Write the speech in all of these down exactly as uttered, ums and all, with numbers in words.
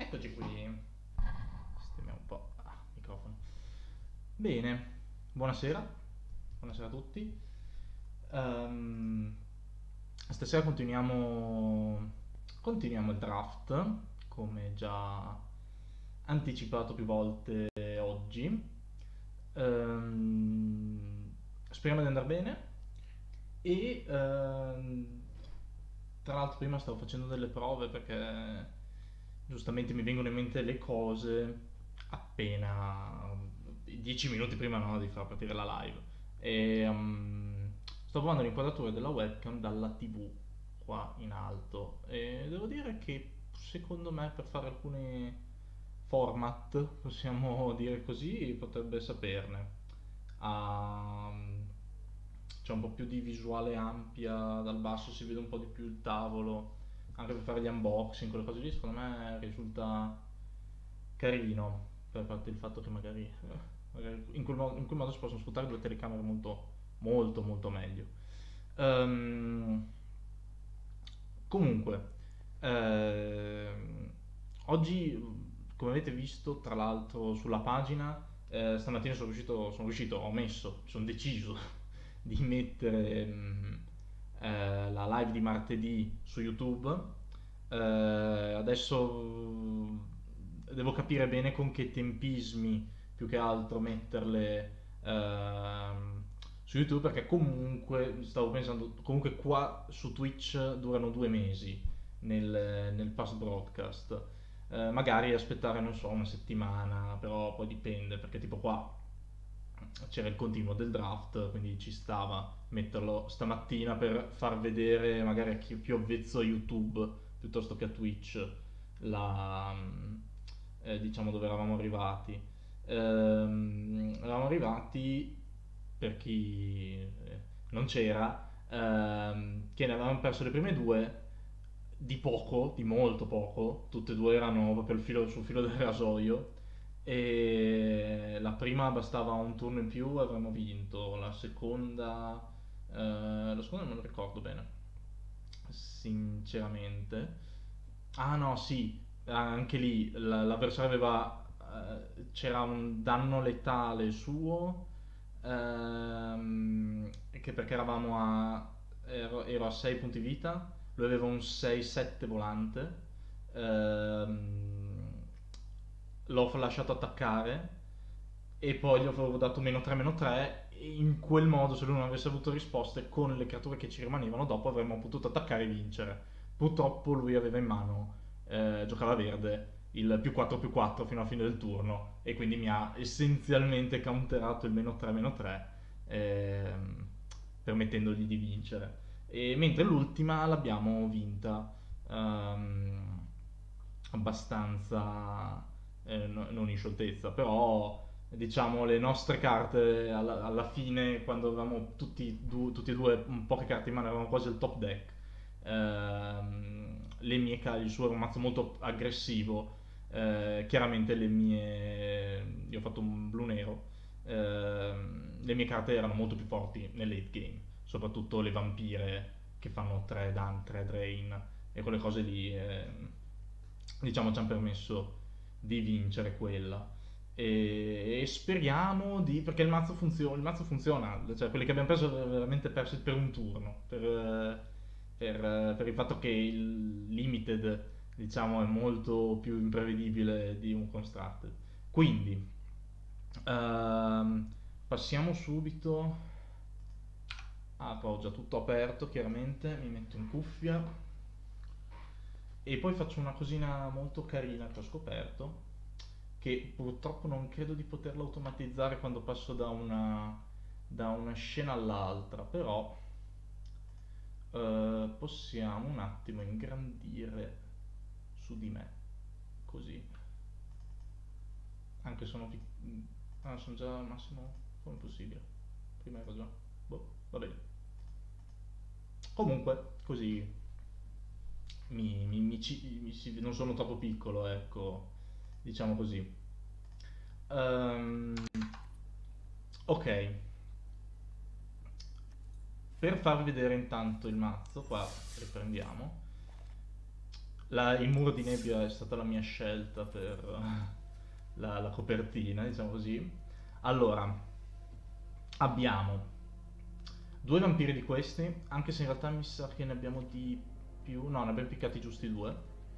Eccoci qui. Sistemiamo un po' il microfono. Bene, buonasera. Buonasera a tutti. Ehm, stasera continuiamo, continuiamo il draft, come già anticipato più volte oggi. Ehm, speriamo di andare bene. E ehm, tra l'altro prima stavo facendo delle prove perché giustamente mi vengono in mente le cose appena dieci minuti prima, no, di far partire la live. E um, sto provando l'inquadratura della webcam dalla T V qua in alto e devo dire che secondo me per fare alcuni format, possiamo dire così, potrebbe saperne. Ha, c'è un po' più di visuale ampia dal basso, si vede un po' di più il tavolo, anche per fare gli unboxing, quelle cose lì, secondo me risulta carino, per parte il fatto che magari, eh, magari in, quel modo, in quel modo si possono sfruttare due telecamere molto, molto, molto meglio. Ehm, Comunque, ehm, oggi, come avete visto, tra l'altro sulla pagina, eh, stamattina sono riuscito, sono riuscito, ho messo, sono deciso di mettere mm, eh, la live di martedì su YouTube. Eh, adesso mm, devo capire bene con che tempismi più che altro metterle ehm, su YouTube, perché comunque stavo pensando, comunque qua su Twitch durano due mesi nel, nel post broadcast. Eh, magari aspettare, non so, una settimana, però poi dipende, perché tipo qua c'era il continuo del draft, quindi ci stava metterlo stamattina per far vedere magari a chi è più avvezzo a YouTube piuttosto che a Twitch la, eh, diciamo dove eravamo arrivati. Ehm, eravamo arrivati, per chi eh, non c'era, ehm, che ne avevamo perso le prime due di poco, di molto poco, tutte e due erano proprio il filo- sul filo del rasoio e la prima bastava un turno in più e avremmo vinto, la seconda, eh, la seconda non me lo ricordo bene, sinceramente. Ah no, sì, anche lì l- l'avversario aveva, eh, c'era un danno letale suo, ehm, che perché eravamo a, ero, ero a sei punti vita, lui aveva un sei sette volante, ehm, l'ho lasciato attaccare e poi gli avevo dato meno tre meno tre e in quel modo se lui non avesse avuto risposte con le creature che ci rimanevano dopo avremmo potuto attaccare e vincere. Purtroppo lui aveva in mano, eh, giocava verde, il più quattro più quattro fino alla fine del turno e quindi mi ha essenzialmente counterato il meno tre meno tre, ehm, permettendogli di vincere. E mentre l'ultima l'abbiamo vinta, ehm, abbastanza, eh, no- non in scioltezza, però diciamo le nostre carte alla, alla fine, quando avevamo tutti, du- tutti e due un poche carte in mano, avevamo quasi il top deck. Ehm, le mie carte, il suo era un mazzo molto aggressivo, eh, chiaramente le mie, io ho fatto un blu nero, ehm, le mie carte erano molto più forti nel late game, soprattutto le vampire che fanno tre dan, tre drain e quelle cose lì, ehm, diciamo ci hanno permesso di vincere quella. E, e speriamo di, perché il mazzo funziona, il mazzo funziona, cioè quelli che abbiamo preso abbiamo veramente persi per un turno, per, eh, per, eh, per il fatto che il limited, diciamo, è molto più imprevedibile di un constructed. Quindi ehm, passiamo subito. Ah, qua ho già tutto aperto, chiaramente mi metto in cuffia e poi faccio una cosina molto carina che ho scoperto, che purtroppo non credo di poterla automatizzare quando passo da una, da una scena all'altra, però eh, possiamo un attimo ingrandire su di me, così, anche sono, pic- ah, sono già al massimo, come è possibile? Prima ero già, boh, va bene. Comunque, così mi, mi- mi ci- mi si- non sono troppo piccolo, ecco, diciamo così. Ehm, ok, per farvi vedere intanto il mazzo, qua riprendiamo. La- il muro di nebbia è stata la mia scelta per la, la copertina, diciamo così. Allora, abbiamo due vampiri di questi, anche se in realtà mi sa che ne abbiamo di più. No, ne abbiamo piccati giusti due.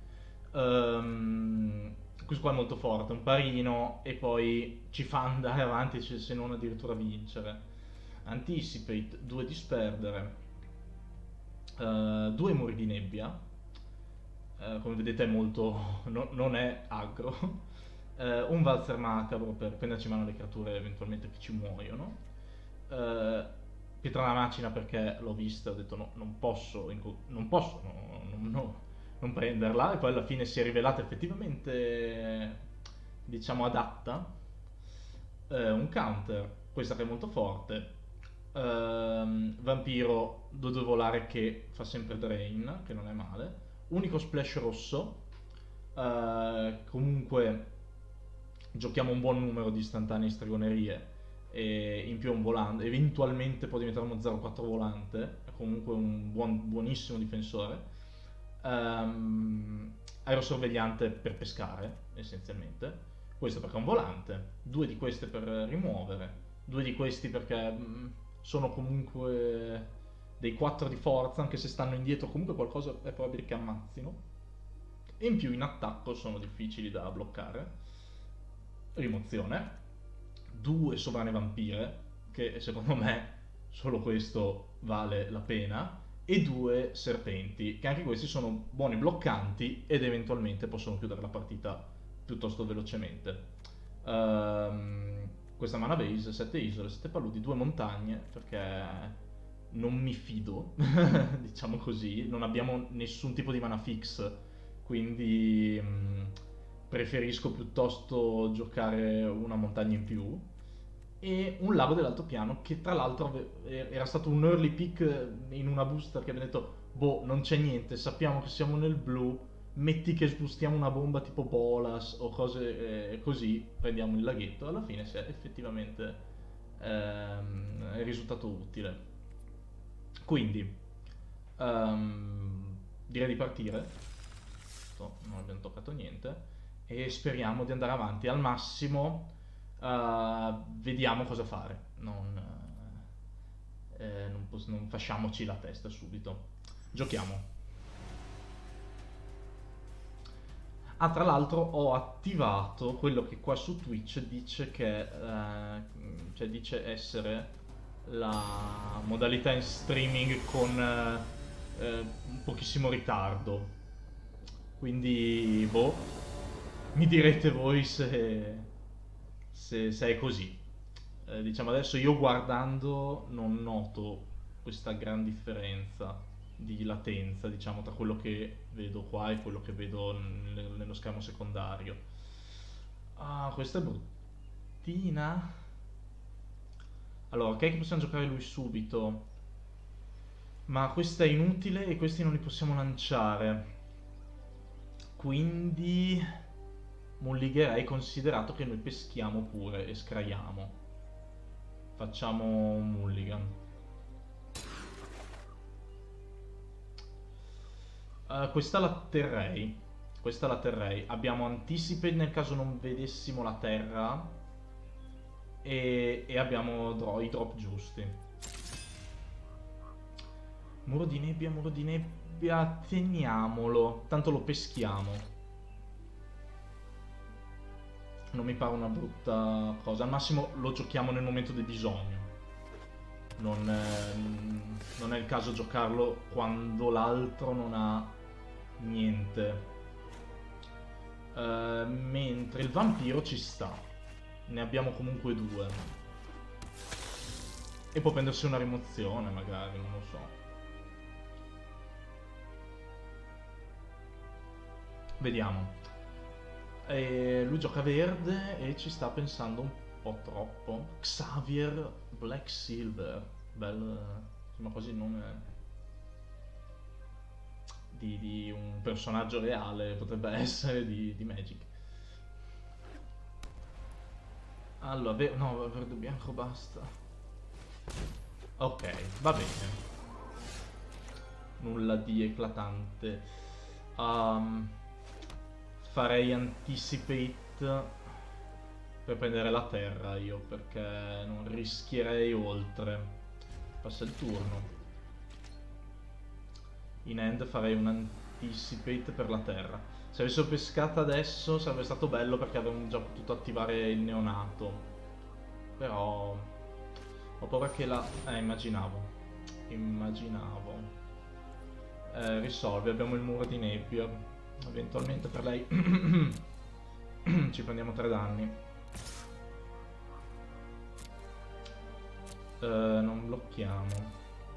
Ehm, questo qua è molto forte, un parino e poi ci fa andare avanti, cioè, se non addirittura vincere. Anticipate, due disperdere, eh, due muri di nebbia, eh, come vedete è molto, no- non è aggro, eh, un valzer macabro per prenderci in mano le creature eventualmente che ci muoiono, eh, pietra nella macina perché l'ho vista, ho detto no, non posso, inco- non posso, no, no, no, non prenderla, e poi alla fine si è rivelata effettivamente, diciamo, adatta. Eh, un counter, questa che è molto forte. Ehm, vampiro due due volare che fa sempre drain, che non è male. Unico splash rosso. Eh, comunque giochiamo un buon numero di istantanee stregonerie e in più è un volante, eventualmente può diventare uno zero quattro volante, è comunque un buon, buonissimo difensore. Um, aerosorvegliante per pescare essenzialmente, questo perché è un volante, due di queste per rimuovere, due di questi perché mh, sono comunque dei quattro di forza, anche se stanno indietro comunque qualcosa è probabile che ammazzino, e in più in attacco sono difficili da bloccare. Rimozione, due sovrane vampire, che secondo me solo questo vale la pena, e due serpenti, che anche questi sono buoni bloccanti ed eventualmente possono chiudere la partita piuttosto velocemente. Ehm, questa mana base, sette isole, sette paludi, due montagne, perché non mi fido, diciamo così, non abbiamo nessun tipo di mana fix, quindi mh, preferisco piuttosto giocare una montagna in più, e un lago dell'altopiano che tra l'altro ave- era stato un early pick in una booster che abbiamo detto boh, non c'è niente, sappiamo che siamo nel blu, metti che sbustiamo una bomba tipo Bolas o cose eh, così, prendiamo il laghetto. Alla fine si è effettivamente ehm, è risultato utile. Quindi ehm, direi di partire. Sto- non abbiamo toccato niente e speriamo di andare avanti al massimo. eh, vediamo cosa fare, non, eh, non, pos- non fasciamoci la testa subito, giochiamo. Ah, tra l'altro ho attivato quello che qua su Twitch dice che, eh, cioè dice essere la modalità in streaming con eh, eh, un pochissimo ritardo. Quindi, boh, mi direte voi se, se, se è così. Eh, diciamo adesso io guardando non noto questa gran differenza di latenza, diciamo, tra quello che vedo qua e quello che vedo nel- nello schermo secondario. Ah, questa è bruttina. Allora, ok che possiamo giocare lui subito, ma questa è inutile e questi non li possiamo lanciare. Quindi mulligherei considerato che noi peschiamo pure e scraiamo. Facciamo un mulligan. Uh, questa la terrei. Questa la terrei. Abbiamo anticipe nel caso non vedessimo la terra. E, e abbiamo dro- i drop giusti. Muro di nebbia, muro di nebbia. Teniamolo. Tanto lo peschiamo. Non mi pare una brutta cosa. Al massimo lo giochiamo nel momento del bisogno. Non è, non è il caso giocarlo quando l'altro non ha niente. Uh, mentre il vampiro ci sta. Ne abbiamo comunque due. E può prendersi una rimozione magari, non lo so. Vediamo. E lui gioca verde e ci sta pensando un po' troppo. Xavier Black Silver. Bello. Sembra quasi il nome di, di un personaggio reale, potrebbe essere di, di Magic. Allora, ve- no, verde bianco basta. Ok, va bene. Nulla di eclatante. Um, farei anticipate per prendere la terra io, perché non rischierei oltre. Passa il turno. In end farei un anticipate per la terra. Se avessero pescata adesso sarebbe stato bello perché avremmo già potuto attivare il neonato. Però ho paura che la... Eh, immaginavo. Immaginavo. Eh, risolve, abbiamo il muro di nebbia. Eventualmente per lei ci prendiamo tre danni. Eh, non blocchiamo.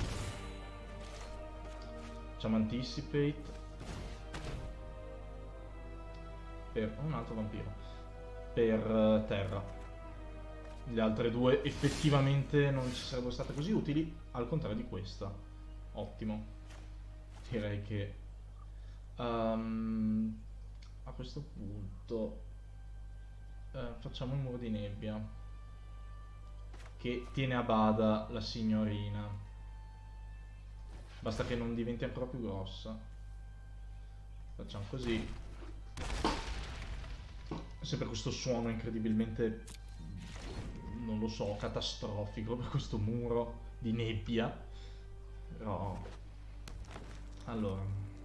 Facciamo anticipate per un altro vampiro. Per uh, terra. Le altre due effettivamente non ci sarebbero state così utili, al contrario di questa. Ottimo. Direi che um, a questo punto uh, facciamo un muro di nebbia che tiene a bada la signorina. Basta che non diventi ancora più grossa. Facciamo così. Sempre questo suono incredibilmente, non lo so, catastrofico per questo muro di nebbia. Però... Allora...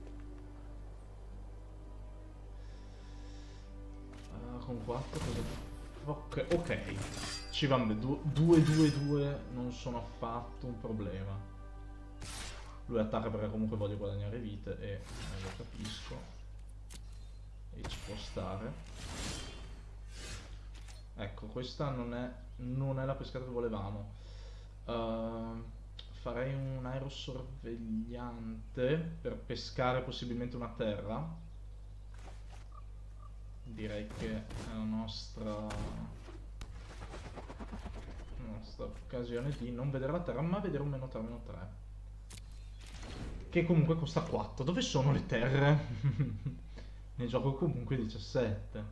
Uh, con quattro cosa... Ok, ok. Ci va bene. due due due non sono affatto un problema. Lui attacca perché comunque voglio guadagnare vite e eh, lo capisco. E ci può stare. Ecco, questa non è, non è la pescata che volevamo. Uh, farei un aerosorvegliante per pescare possibilmente una terra. Direi che è la nostra, la nostra occasione di non vedere la terra, ma vedere un meno tre meno tre. Che comunque costa quattro. Dove sono le terre? Ne gioco comunque diciassette.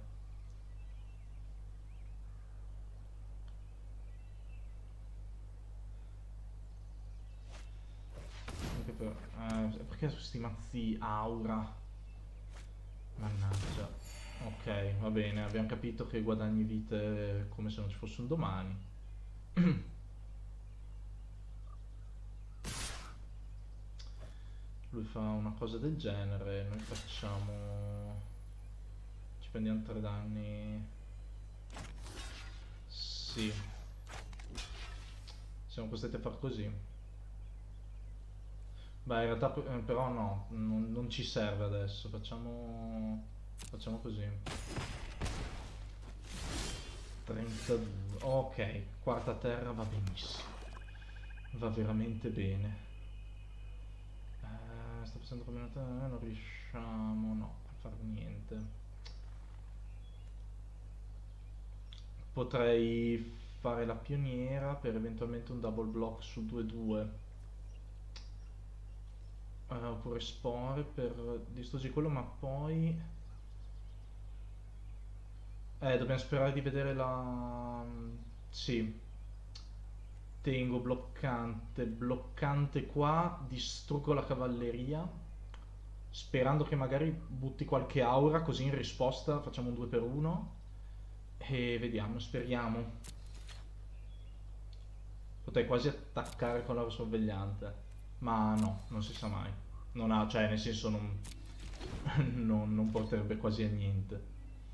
Anche per, eh, perché questi mazzi aura? Mannaggia. Ok, va bene, abbiamo capito che guadagni vite come se non ci fosse un domani. Lui fa una cosa del genere, noi facciamo... ci prendiamo tre danni... Sì. Siamo costretti a far così. Beh, in realtà eh, però no, non, non ci serve adesso, facciamo... facciamo così. trentadue, ok, quarta terra va benissimo. Va veramente bene. Eh, sto pensando come una terra, non riusciamo, no, a fare niente. Potrei fare la pioniera per eventualmente un double block su due due. Eh, oppure spore per distruggere quello, ma poi... Eh, dobbiamo sperare di vedere la... Sì. Tengo bloccante, bloccante qua, distruggo la cavalleria, sperando che magari butti qualche aura, così in risposta facciamo un due per uno. E vediamo, speriamo. Potrei quasi attaccare con la sorvegliante, ma no, non si sa mai. Non ha, cioè nel senso non, non, non porterebbe quasi a niente.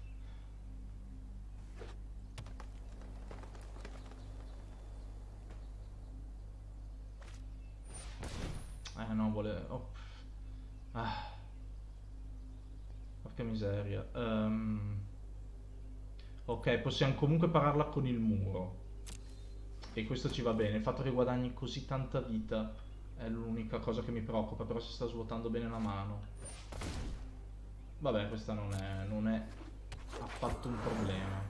Eh no, vuole... Oh. Ah. Porca miseria. Um, ok, possiamo comunque pararla con il muro. E questo ci va bene. Il fatto che guadagni così tanta vita è l'unica cosa che mi preoccupa, però si sta svuotando bene la mano. Vabbè, questa non è, non è affatto un problema.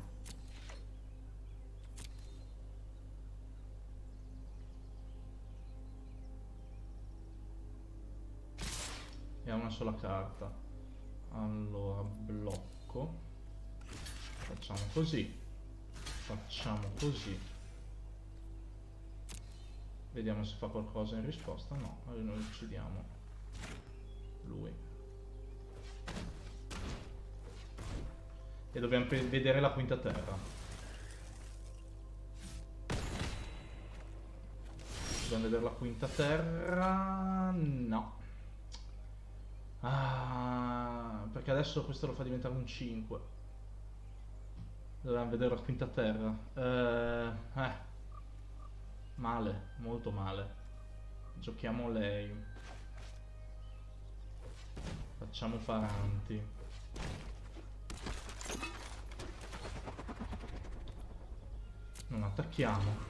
E ha una sola carta. Allora, blocco. Facciamo così. Facciamo così. Vediamo se fa qualcosa in risposta. No, noi uccidiamo lui. E dobbiamo vedere la quinta terra. Dobbiamo vedere la quinta terra. No. Ah, perché adesso questo lo fa diventare un cinque. Dobbiamo vedere la quinta terra. Eh, eh. Male, molto male. Giochiamo lei. Facciamo Faranti. Non attacchiamo.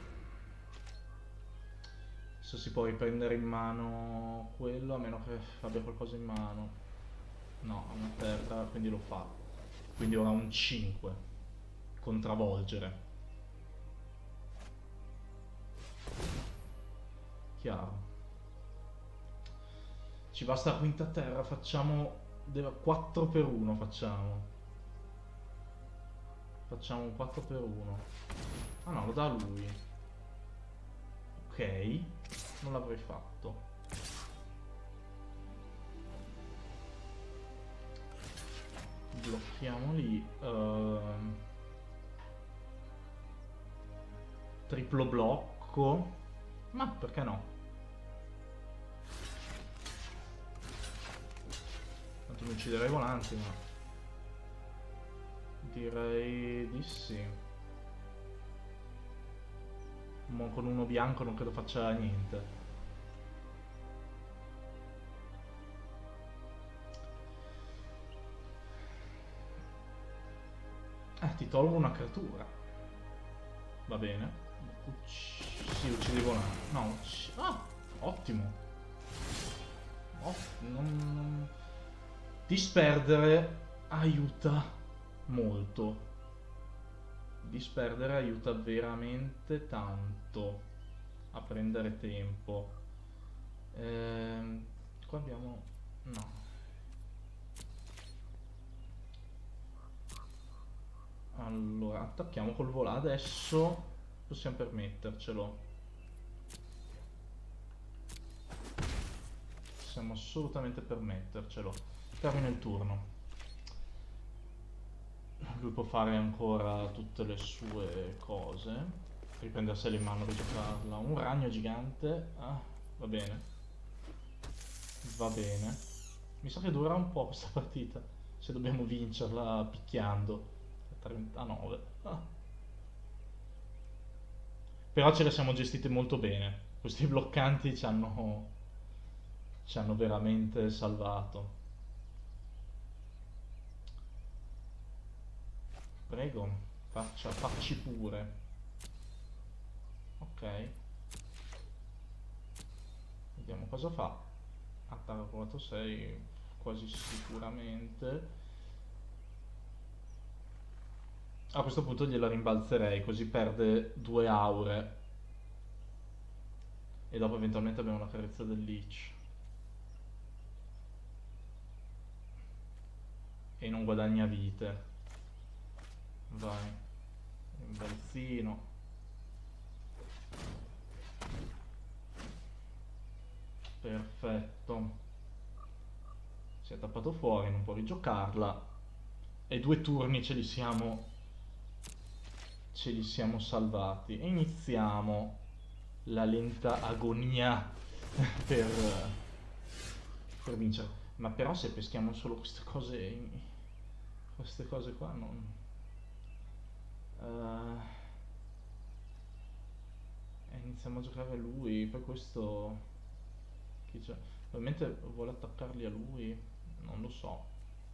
Se si può riprendere in mano quello, a meno che abbia qualcosa in mano. No, ha una terra, quindi lo fa. Quindi ora un cinque. Contravolgere. Chiaro. Ci basta la quinta terra, facciamo quattro per uno facciamo. Facciamo un quattro per uno. Ah no, lo dà lui. Ok, non l'avrei fatto. Blocchiamo lì. Uh, triplo blocco. Ma perché no? Tanto mi ucciderei volanti, ma direi di sì. Mo con uno bianco non credo faccia niente. Eh, ti tolgo una creatura. Va bene. Ucc sì, uccidi volante. No, ucc ah, ottimo. Oh, non, non... Disperdere aiuta molto. Disperdere aiuta veramente tanto a prendere tempo. Ehm, qua abbiamo... no. Allora, attacchiamo col volà adesso. Possiamo permettercelo. Possiamo assolutamente permettercelo. Termina il turno. Lui può fare ancora tutte le sue cose. Riprendersela in mano, rigiocarla. Un ragno gigante. Ah, va bene. Va bene. Mi sa che dura un po' questa partita. Se dobbiamo vincerla picchiando. trentanove. Ah. Però ce le siamo gestite molto bene. Questi bloccanti ci hanno, ci hanno veramente salvato. Prego, faccia, facci pure. Ok. Vediamo cosa fa. Attacco quattro sei quasi sicuramente. A questo punto gliela rimbalzerei, così perde due aure. E dopo eventualmente abbiamo la carezza del Leech. E non guadagna vite. Vai. Rimbalzino. Perfetto. Si è tappato fuori, non può rigiocarla. E due turni ce li siamo... ce li siamo salvati. E iniziamo la lenta agonia per, per vincere. Ma però se peschiamo solo queste cose, queste cose qua non... Uh, e iniziamo a giocare lui, poi questo... chi c'è? Probabilmente vuole attaccarli a lui, non lo so.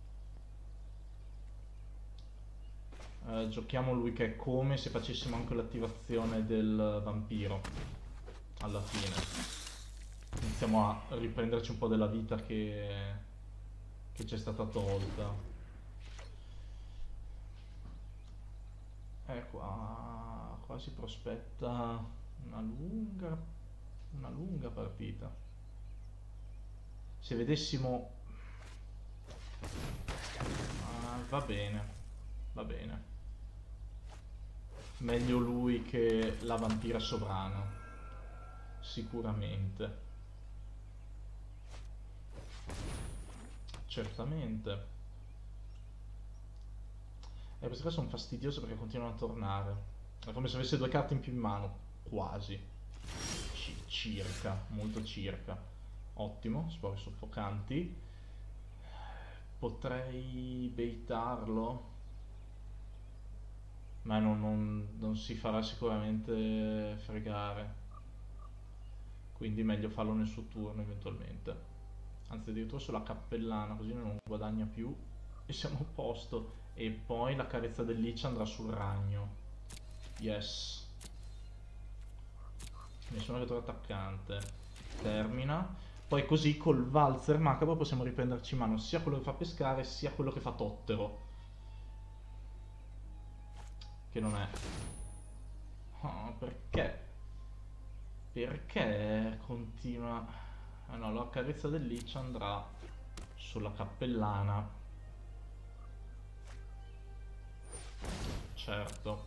Uh, giochiamo lui che è come se facessimo anche l'attivazione del vampiro alla fine. Iniziamo a riprenderci un po' della vita che, che ci è stata tolta. E qua, qua si prospetta una lunga, una lunga partita. Se vedessimo... Ah, va bene, va bene. Meglio lui che la vampira sovrana, sicuramente. Certamente. E queste qua sono fastidiose perché continuano a tornare. È come se avesse due carte in più in mano. Quasi. C circa, molto circa. Ottimo, spore soffocanti. Potrei baitarlo, ma non, non- non si farà sicuramente fregare. Quindi meglio farlo nel suo turno eventualmente. Anzi, addirittura sulla cappellana, così non guadagna più. E siamo a posto. E poi la carezza del Lich andrà sul ragno. Yes. Nessuna creatura attaccante. Termina. Poi così col valzer macabro possiamo riprenderci in mano sia quello che fa pescare sia quello che fa tottero. Che non è... Oh, perché? Perché continua... Ah no, la carezza del Lich andrà sulla cappellana. Certo.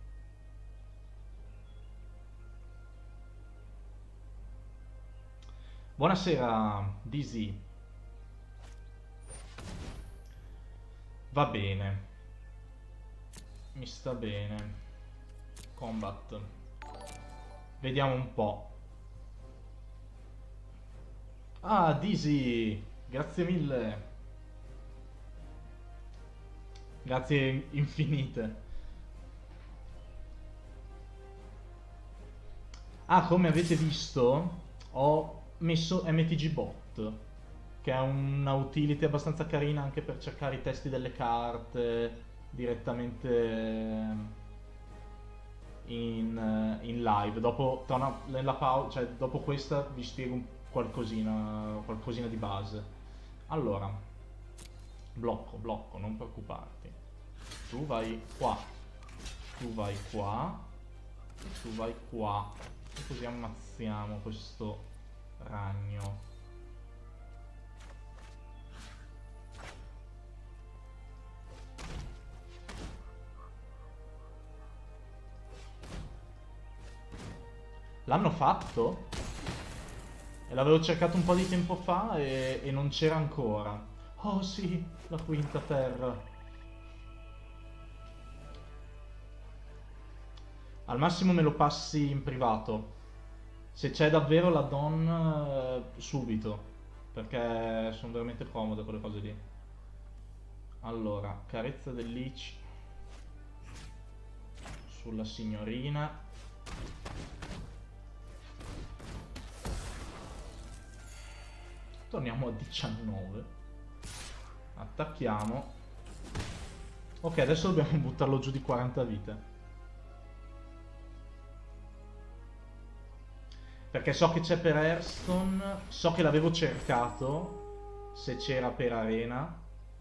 Buonasera, Dizzy. Va bene. Mi sta bene. Combat. Vediamo un po'. Ah, Dizzy! Grazie mille. Grazie infinite. Ah, come avete visto, ho messo M T G Bot, che è una utility abbastanza carina anche per cercare i testi delle carte direttamente in, in live. Dopo, tra una- nella pau- cioè, dopo questa vi spiego un qualcosina, qualcosina di base. Allora, blocco, blocco, non preoccuparti. Tu vai qua, tu vai qua, tu vai qua. E così ammazziamo questo ragno. L'hanno fatto? E l'avevo cercato un po' di tempo fa e, e non c'era ancora. Oh sì, la quinta terra. Al massimo me lo passi in privato. Se c'è davvero la Don, eh, subito. Perché sono veramente comode quelle cose lì. Allora, carezza del Lich sulla signorina. Torniamo a diciannove. Attacchiamo. Ok, adesso dobbiamo buttarlo giù di quaranta vite. Perché so che c'è per Hearthstone, so che l'avevo cercato, se c'era per Arena,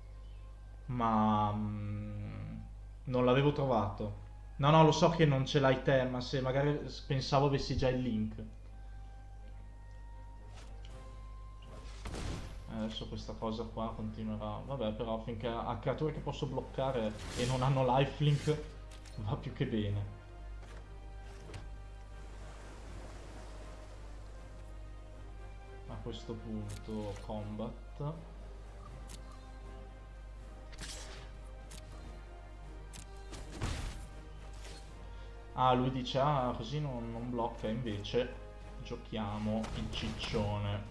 ma mm, non l'avevo trovato. No, no, lo so che non ce l'hai te, ma se magari pensavo avessi già il link. Adesso questa cosa qua continuerà. Vabbè, però finché ha creature che posso bloccare e non hanno lifelink, va più che bene. A questo punto combat. Ah, lui dice, ah, così non, non blocca, invece giochiamo il ciccione.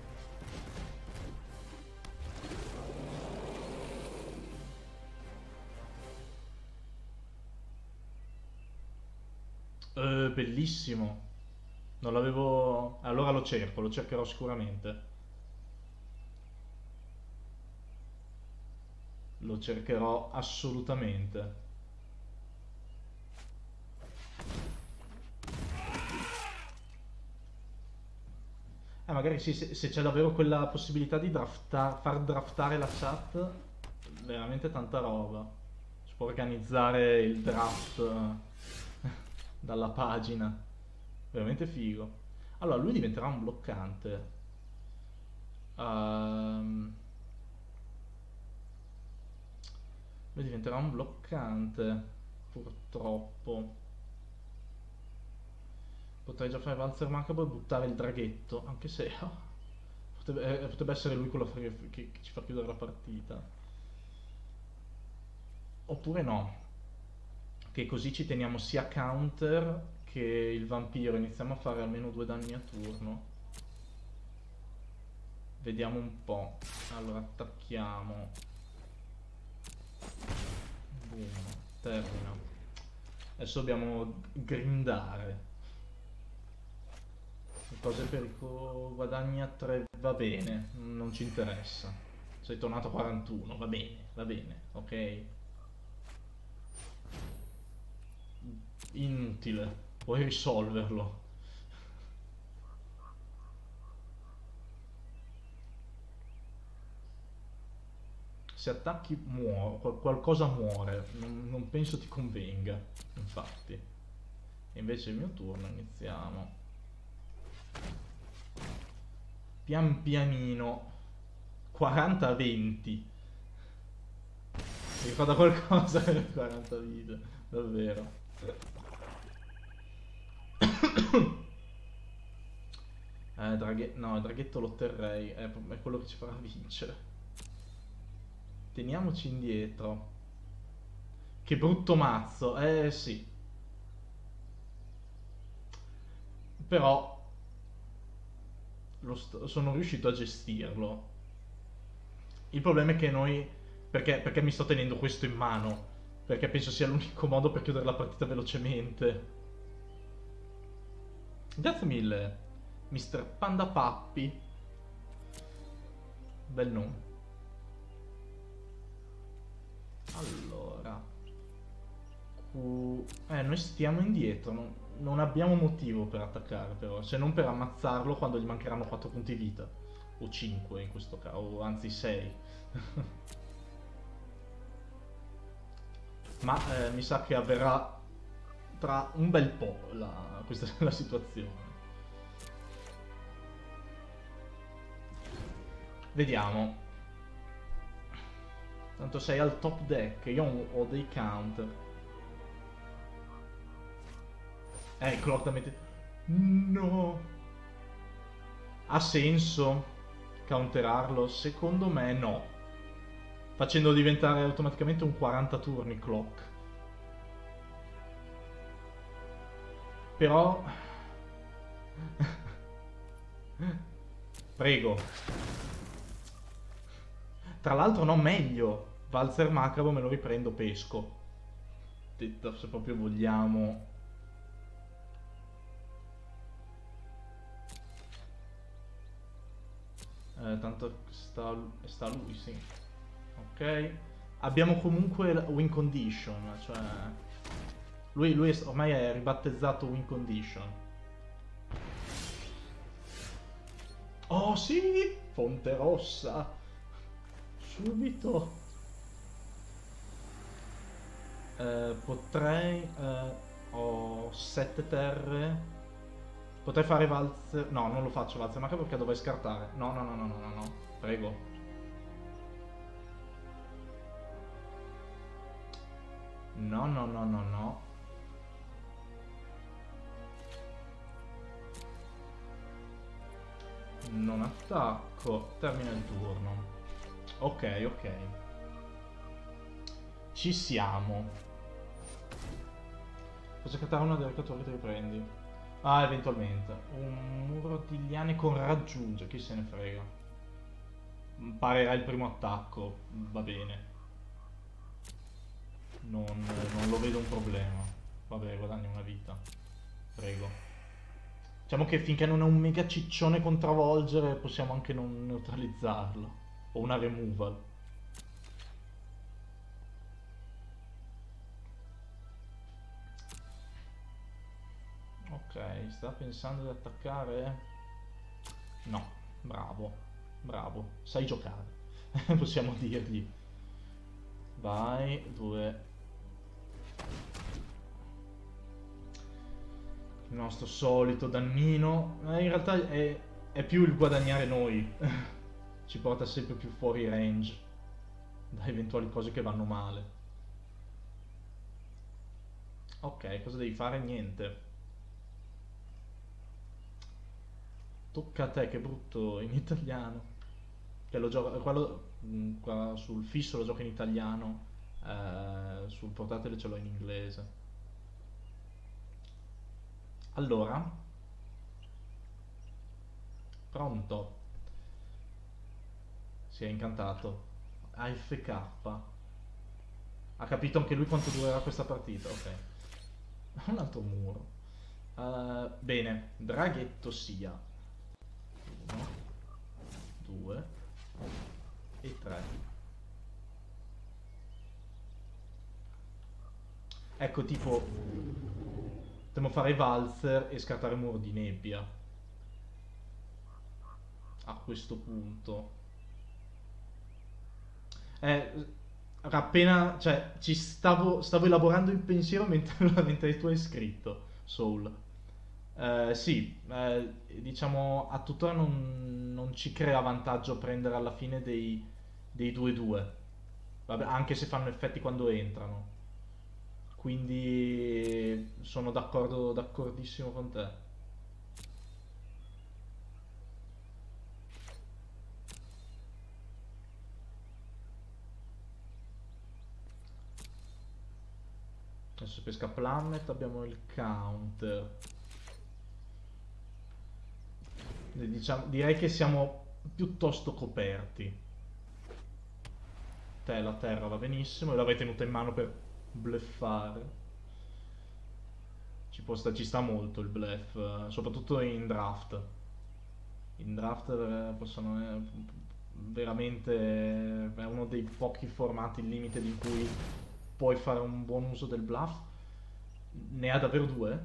Eh, bellissimo. Non l'avevo... Allora lo cerco, lo cercherò sicuramente. Lo cercherò assolutamente. Eh, magari sì, se, se c'è davvero quella possibilità di drafta- far draftare la chat, veramente tanta roba. Si può organizzare il draft eh, dalla pagina. Veramente figo. Allora, lui diventerà un bloccante. Ehm, lui diventerà un bloccante, purtroppo. Potrei già fare Valzer Macabro e buttare il draghetto, anche se oh, potrebbe, eh, potrebbe essere lui quello che, che- che ci fa chiudere la partita. Oppure no. che così ci teniamo sia counter che il vampiro, iniziamo a fare almeno due danni a turno. Vediamo un po'. Allora attacchiamo. Boom, termina. Adesso dobbiamo grindare. Cose per i guadagni a tre va bene, non ci interessa. Sei tornato a quarantuno, va bene, va bene, ok. Inutile, puoi risolverlo. Se attacchi muore, qualcosa muore, non, non penso ti convenga, infatti. E invece il mio turno, iniziamo. Pian pianino, quaranta a venti. Mi ricorda qualcosa per quaranta vite, davvero. Eh, draghe... no, il draghetto lo terrei, è, è quello che ci farà vincere. Teniamoci indietro. Che brutto mazzo, eh sì. Però lo sto- sono riuscito a gestirlo. Il problema è che noi... Perché, perché mi sto tenendo questo in mano? Perché penso sia l'unico modo per chiudere la partita velocemente. Grazie mille, mister Panda Pappi. Bel nome. Allora. Q... Eh, noi stiamo indietro. Non, non abbiamo motivo per attaccare, però. Se non per ammazzarlo quando gli mancheranno quattro punti vita. O cinque in questo caso. O anzi sei. Ma eh, mi sa che avverrà tra un bel po' la, questa è la situazione. Vediamo. Tanto sei al top deck, io ho dei counter. Eh, correttamente. No. Ha senso counterarlo? Secondo me no. Facendo diventare automaticamente un quaranta turni clock. Però... Prego. Tra l'altro no, meglio. Valzer macabro me lo riprendo, pesco. Detto, se proprio vogliamo. Eh, tanto sta, sta lui, sì. Ok. Abbiamo comunque win condition, cioè... Lui, lui è, ormai è ribattezzato win condition. Oh sì! Fonte rossa! Subito! Eh, potrei... Eh, ho sette terre. Potrei fare valzer... No, non lo faccio valzer, ma perché dovrei scartare. No, no, no, no, no, no, no. Prego. No, no, no, no, no. Non attacco. Termina il turno. Ok, ok. Ci siamo. Posso scattare una delle catture che riprendi? Ah, eventualmente. Un muro di liane con raggiunge, chi se ne frega. Parerà il primo attacco, va bene. Non, non lo vedo un problema. Vabbè, guadagno una vita. Prego. Diciamo che finché non è un mega ciccione con travolgere, possiamo anche non neutralizzarlo. O una removal. Ok, sta pensando di attaccare? No, bravo, bravo, sai giocare, possiamo dirgli. Vai, due. Il nostro solito dannino. Eh, in realtà è, è più il guadagnare noi. Ci porta sempre più fuori range da eventuali cose che vanno male. Ok, cosa devi fare? Niente. Tocca a te, che brutto in italiano. Che lo gioca, quello mh, qua sul fisso lo gioco in italiano, eh, sul portatile ce l'ho in inglese. Allora, pronto. Si è incantato. A F K. Ha capito anche lui quanto durerà questa partita, ok. Un altro muro. Uh, bene, draghetto sia. Uno, due e tre. Ecco, tipo, potremmo fare valzer e scartare muro di nebbia. A questo punto. Eh, appena, cioè, ci stavo, stavo elaborando il pensiero mentre, mentre tu hai scritto, Soul. Eh, sì, eh, diciamo, a tuttora non, non ci crea vantaggio prendere alla fine dei, dei due due. Vabbè, anche se fanno effetti quando entrano. Quindi sono d'accordo, d'accordissimo con te. Adesso pesca Plummet, abbiamo il counter. Diciamo, direi che siamo piuttosto coperti. Te la terra va benissimo e l'avete tenuta in mano per bluffare. Ci, può sta, ci sta molto il bluff, eh, soprattutto in draft. In draft eh, possono eh, veramente eh, è uno dei pochi formati limited in cui puoi fare un buon uso del bluff. Ne ha davvero due?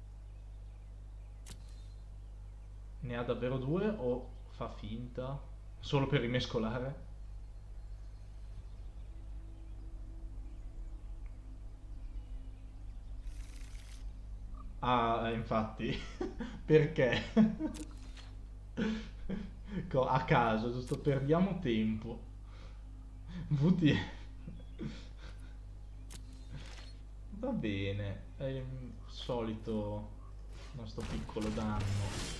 Ne ha davvero due o fa finta? Solo per rimescolare? Ah, infatti. Perché? Co- A caso, giusto? Perdiamo tempo. V T F. Va bene. È il solito nostro piccolo danno.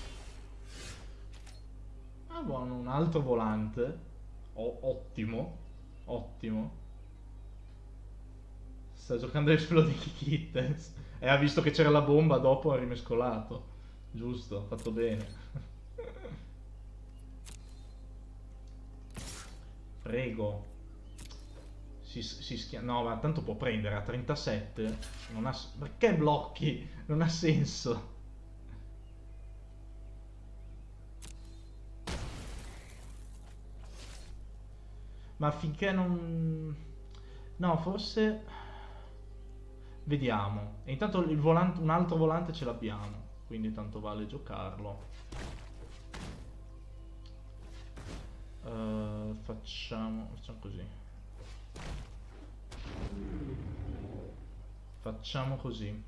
Ah, buono, un altro volante. Oh, ottimo. Ottimo. Sta giocando Exploding Kittens. E ha visto che c'era la bomba, dopo ha rimescolato. Giusto, ha fatto bene. Prego. Si, si schia... No, ma tanto può prendere a trentasette. Non ha... Perché blocchi? Non ha senso. Ma finché non... No, forse... Vediamo. E intanto il volante, un altro volante ce l'abbiamo. Quindi tanto vale giocarlo. Uh, facciamo... Facciamo così. Facciamo così.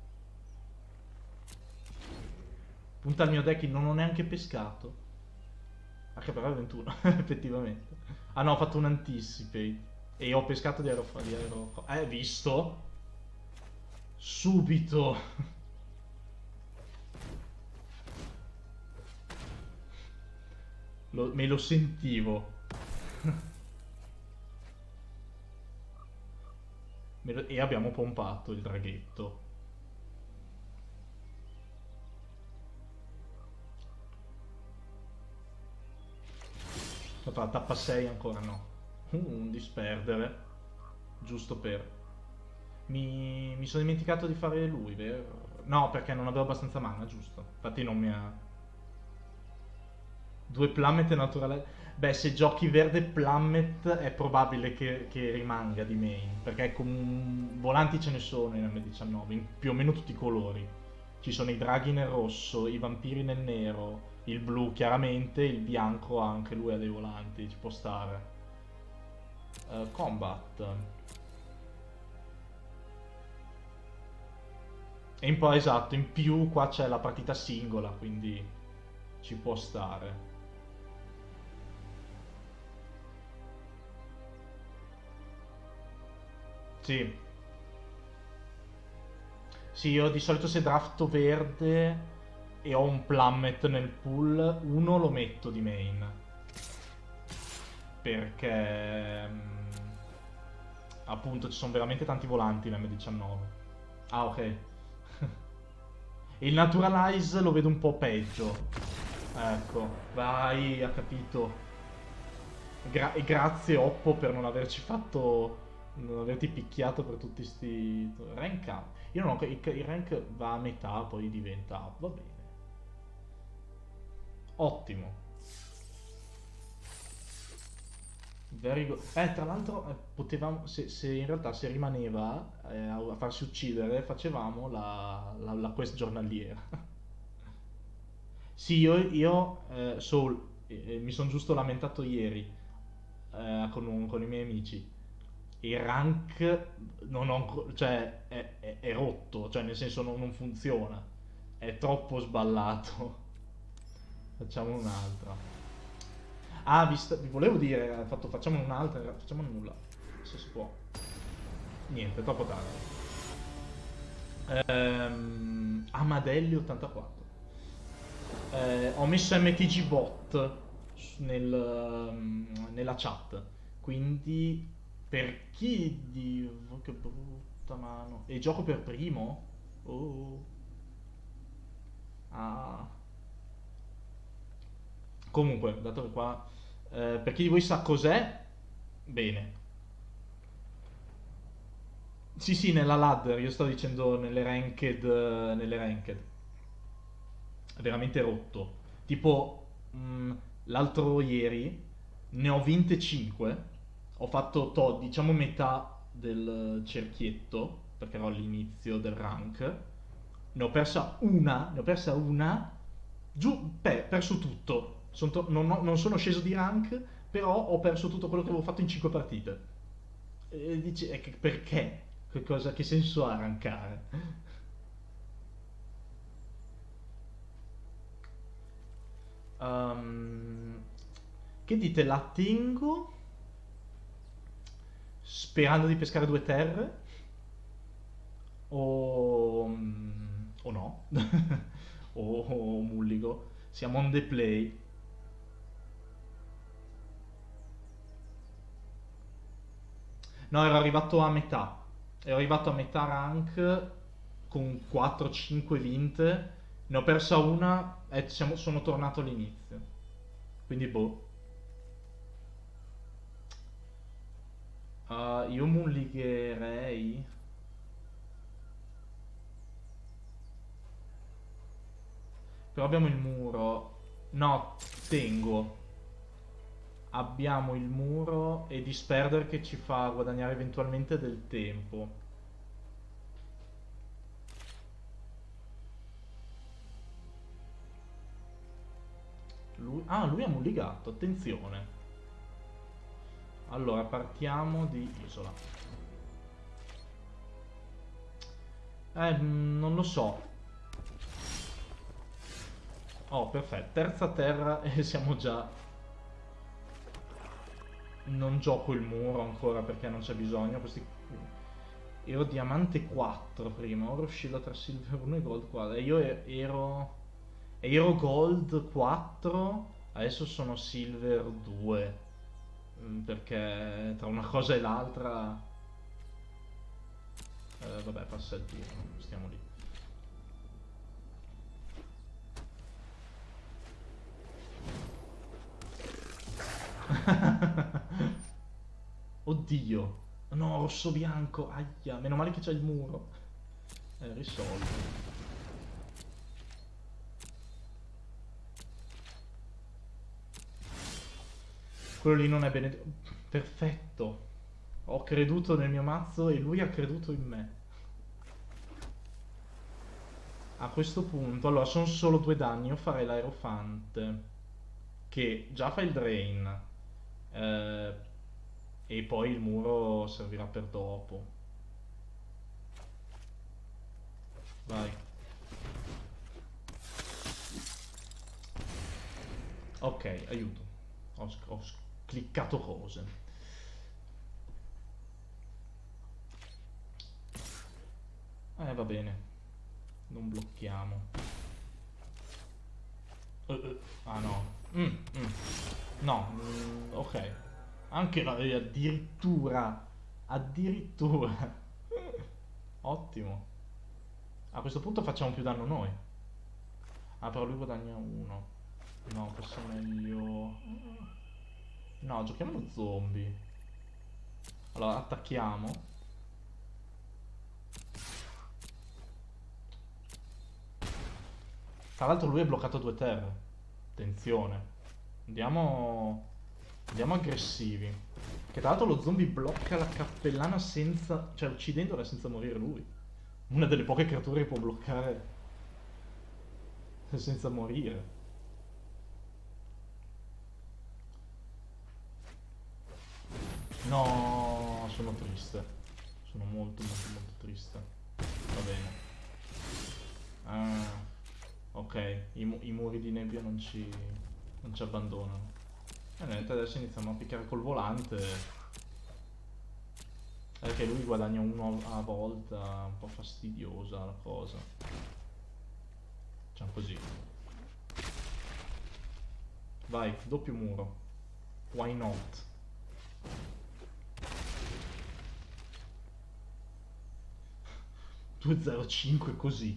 Punta al mio deck, non ho neanche pescato. Ah, che però è ventuno, effettivamente. Ah no, ho fatto un anticipate. E ho pescato di aero... Di aero... Eh, visto? Subito. Lo- me lo sentivo. Me lo- e abbiamo pompato il draghetto. Fa tappa sei ancora no. Uh, un disperdere. Giusto per... Mi, mi sono dimenticato di fare lui, vero? No, perché non avevo abbastanza mana, giusto. Infatti non mi ha... Due Plummet e naturale... Beh, se giochi verde Plummet è probabile che, che rimanga di main. Perché com... volanti ce ne sono in M diciannove, in più o meno tutti i colori. Ci sono i draghi nel rosso, i vampiri nel nero, il blu chiaramente, il bianco anche lui ha dei volanti, ci può stare. Uh, combat. E un po' esatto, in più qua c'è la partita singola, quindi ci può stare. Sì. Sì, io di solito se drafto verde e ho un Plummet nel pool, uno lo metto di main. Perché... mm, appunto ci sono veramente tanti volanti in M diciannove. Ah, ok. il Naturalize lo vedo un po' peggio. Ecco, vai, ha capito. Gra- e grazie Oppo per non averci fatto, non averti picchiato per tutti sti rank up. Io non ho, il, il rank va a metà, poi diventa up, va bene. Ottimo. Very good. Eh, tra l'altro, eh, potevamo, se, se in realtà se rimaneva eh, a farsi uccidere, facevamo la, la, la quest giornaliera. Sì, io, io eh, Soul, eh, eh, mi sono giusto lamentato ieri eh, con, un- con i miei amici. Il rank non ho, ancora- cioè, è, è- è rotto, cioè nel senso non, non funziona. È troppo sballato. Facciamo un'altra. Ah, vi, sta- vi volevo dire, eh, fatto, facciamo un'altra, facciamo nulla. Se si può. Niente, è troppo tardi. Ehm, Amadelli ottantaquattro. Eh, ho messo M T G Bot nel, ehm, nella chat, quindi per chi di... oh, che brutta mano. E gioco per primo? Oh. Ah. Comunque, dato che qua... eh, per chi di voi sa cos'è, bene. Sì, sì, nella ladder, io sto dicendo nelle ranked, eh, nelle ranked. È veramente rotto. Tipo, mh, l'altro ieri ne ho vinte cinque. Ho fatto, to, diciamo, metà del cerchietto, perché ero all'inizio del rank. Ne ho persa una, ne ho persa una, giù, beh, perso tutto. Son to- non, ho- non sono sceso di rank, però ho perso tutto quello che avevo fatto in cinque partite. E dici, eh, che- perché? Che cosa, che senso ha rankare? Ehm, che dite? La tengo sperando di pescare due terre? O, mm, o no? o, o mulligo? Siamo on the play. No, ero arrivato a metà. Ero arrivato a metà rank con quattro cinque vinte. Ne ho persa una e siamo- sono tornato all'inizio. Quindi boh. Ah, io mulligherei. Però abbiamo il muro. No, tengo. Abbiamo il muro e disperder che ci fa guadagnare eventualmente del tempo. Lui... Ah, lui ha mulligato, attenzione. Allora, partiamo di isola. Eh, mm, non lo so. Oh, perfetto. Terza terra e siamo già... Non gioco il muro ancora perché non c'è bisogno. Questi... Ero diamante quattro prima, ora oscillo tra silver uno e gold quattro. E io e- ero... Ero gold quattro, adesso sono silver due. Mm, Perché tra una cosa e l'altra... eh, vabbè, passa il tiro, stiamo lì. Oddio. No, rosso bianco. Aia, meno male che c'è il muro. Eh, risolto. Quello lì non è bene. Perfetto. Ho creduto nel mio mazzo e lui ha creduto in me. A questo punto, allora, sono solo due danni. Io farei l'aerofante. Che già fa il drain. eh, e poi il muro servirà per dopo. Vai. Ok, aiuto. Ho, sc- ho sc- cliccato cose. Eh, va bene. Non blocchiamo. Eh, eh, Ah no. Mm, mm. No, mm, ok. Anche la- eh, addirittura. Addirittura. Ottimo. A questo punto facciamo più danno noi. Ah, però lui guadagna uno. No, forse è meglio... No, giochiamo lo zombie. Allora, attacchiamo. Tra l'altro lui è bloccato a due terre. Attenzione. Andiamo... Andiamo aggressivi. Che tra l'altro lo zombie blocca la cappellana senza... Cioè, uccidendola senza morire lui. Una delle poche creature che può bloccare senza morire. No, sono triste. Sono molto molto molto triste. Va bene. Ah, ok, I, mu- i muri di nebbia non ci, non ci abbandonano. E niente, adesso iniziamo a picchiare col volante. Perché lui guadagna uno a volta, un po' fastidiosa la cosa. Facciamo così. Vai, doppio muro. Why not? due zero cinque così.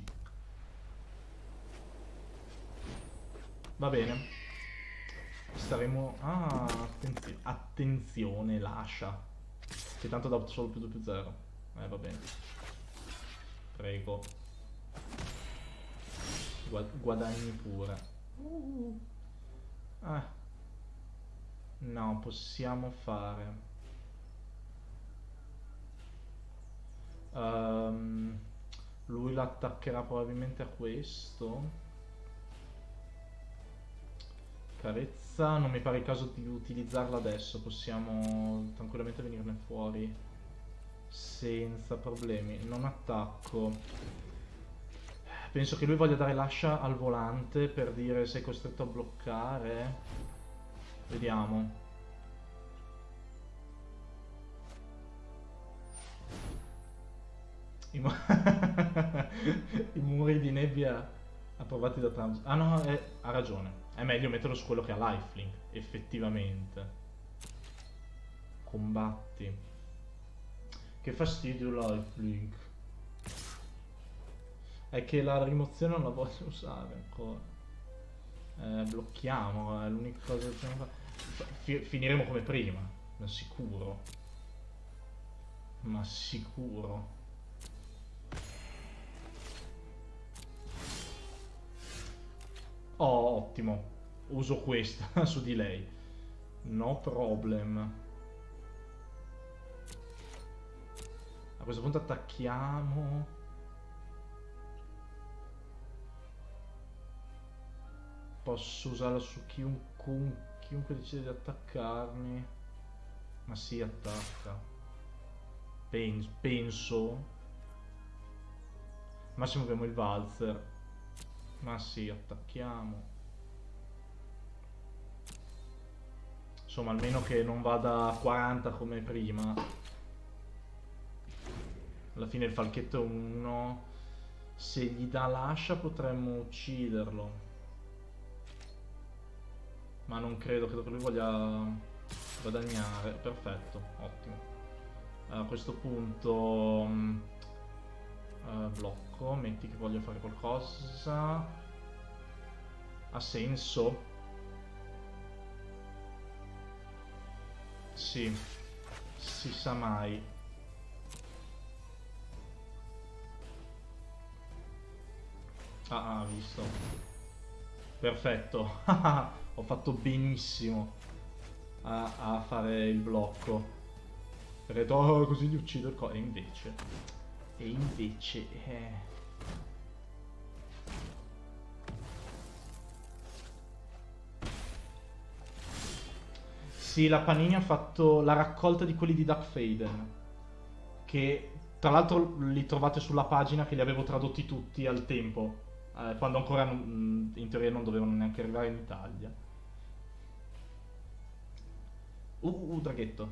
Va bene. Staremo... Ah, attenzi- attenzione, lascia. Che tanto dà solo più due più zero. Eh, va bene. Prego. Gua- guadagni pure. Uh. Ah. No, possiamo fare... Ehm, lui l'attaccherà probabilmente a questo. Carezza, non mi pare il caso di utilizzarla adesso, possiamo tranquillamente venirne fuori senza problemi. Non attacco. Penso che lui voglia dare l'ascia al volante per dire sei costretto a bloccare. Vediamo. I, mu- I muri di nebbia approvati da Trump. Ah no, è- ha ragione. È meglio metterlo su quello che ha lifelink, effettivamente. Combatti. Che fastidio lifelink. È che la rimozione non la voglio usare ancora. Eh, blocchiamo, è l'unica cosa che possiamo fare. Fi- finiremo come prima, ma sicuro. Ma sicuro. Oh, ottimo. Uso questa su di lei. No problem. A questo punto attacchiamo. Posso usarla su chiunque, chiunque decide di attaccarmi. Ma si attacca. Pen- penso. Massimo abbiamo il valzer. Ma sì, attacchiamo. Insomma, almeno che non vada a quaranta come prima. Alla fine il falchetto è uno. Se gli dà l'ascia potremmo ucciderlo. Ma non credo, credo che lui voglia guadagnare. Perfetto, ottimo. A questo punto... mm, eh, blocco, metti che voglio fare qualcosa. Ha senso? Sì, si sa mai. Ah, ah, visto. Perfetto. Ho fatto benissimo a, a fare il blocco. Perché ho detto, "Oh, così gli uccido il co-". E invece... E invece... Eh... Sì, la Panini ha fatto la raccolta di quelli di Duck Faden. Che tra l'altro li trovate sulla pagina che li avevo tradotti tutti al tempo. eh, quando ancora non- in teoria non dovevano neanche arrivare in Italia. Uh, uh, uh, draghetto.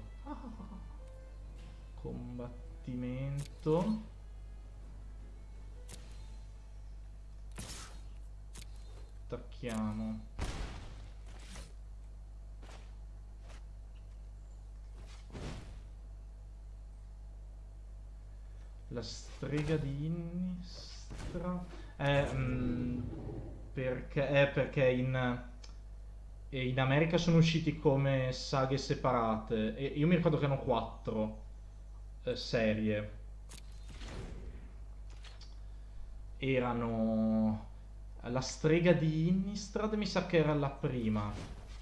Combattimento. Attacchiamo. La strega di Innistra. Eh, mm, perché, è perché in, e in America sono usciti come saghe separate. E io mi ricordo che erano quattro eh, serie. Erano la strega di Innistrad, mi sa che era la prima.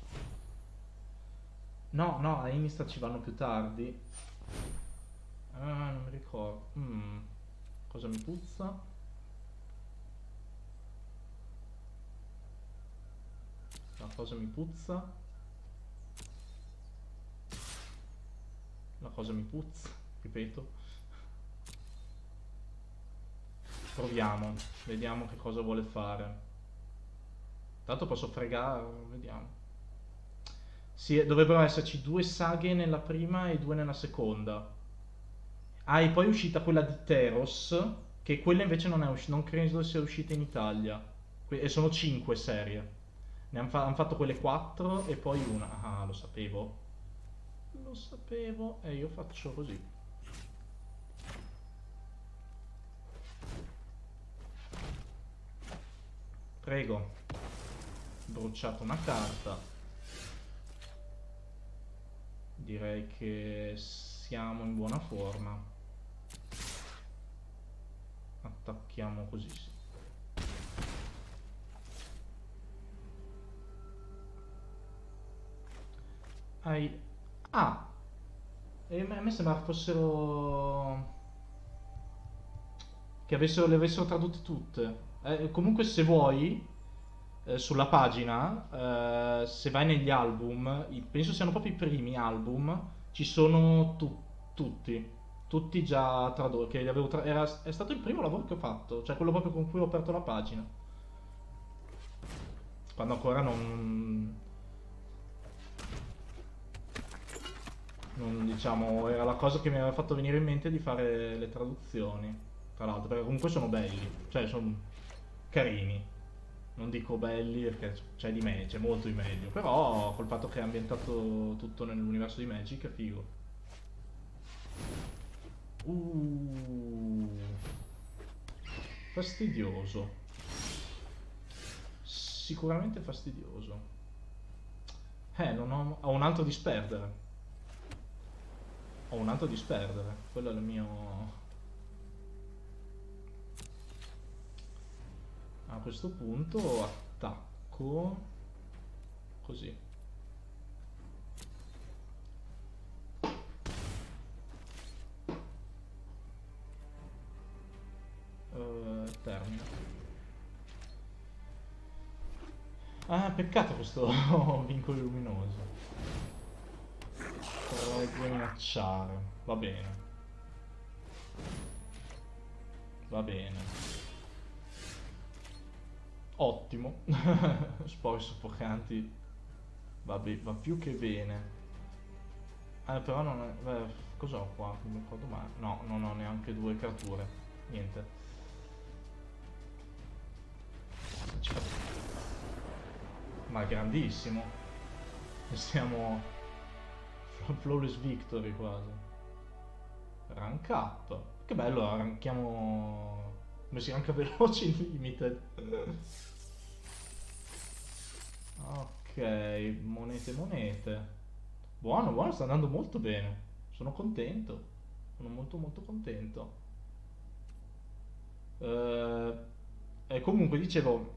No, no, a Innistrad ci vanno più tardi. Ah, non mi ricordo. Mm, cosa mi puzza? La cosa mi puzza? La cosa mi puzza? Ripeto. Proviamo, vediamo che cosa vuole fare. Tanto posso fregare, vediamo. Sì, dovrebbero esserci due saghe nella prima e due nella seconda. Ah, e poi è uscita quella di Teros, che quella invece non è uscita, non credo sia uscita in Italia. Que- E sono cinque serie. Ne hanno fa- han fatto quelle quattro e poi una. Ah, lo sapevo. Lo sapevo e io faccio così. Prego. Bruciato una carta. Direi che siamo in buona forma. Attacchiamo così, sì. Hai... Ah! E a me sembrava che fossero... che avessero, le avessero tradotte tutte. Eh, comunque se vuoi, eh, sulla pagina, eh, se vai negli album, i- penso siano proprio i primi album, ci sono tu- tutti. Tutti già tradotti. Che li avevo tra- era, è stato il primo lavoro che ho fatto, cioè quello proprio con cui ho aperto la pagina. Quando ancora non... non diciamo, era la cosa che mi aveva fatto venire in mente di fare le traduzioni, tra l'altro, perché comunque sono belli, cioè sono carini, non dico belli perché c'è di me, c'è molto di meglio, però col fatto che è ambientato tutto nell'universo di Magic è figo. Uh, fastidioso, sicuramente fastidioso. Eh, non ho, ho un altro disperdere, ho un altro disperdere, quello è il mio... A questo punto attacco così. Eh, termina. Ah, peccato questo vincolo luminoso. Prego minacciare. Va bene, va bene. Ottimo. Spori soffocanti. Va, be- va più che bene. Eh, però non è... Beh, cos'ho qua? Non mi ricordo mai. No, non ho neanche due creature. Niente. Ci fa- Ma grandissimo. Siamo flawless victory quasi. Rank up. Che bello, ranchiamo... Come si ranka veloci in limited. Ok, monete monete. Buono, buono, sta andando molto bene. Sono contento. Sono molto molto contento. Eh, e comunque dicevo,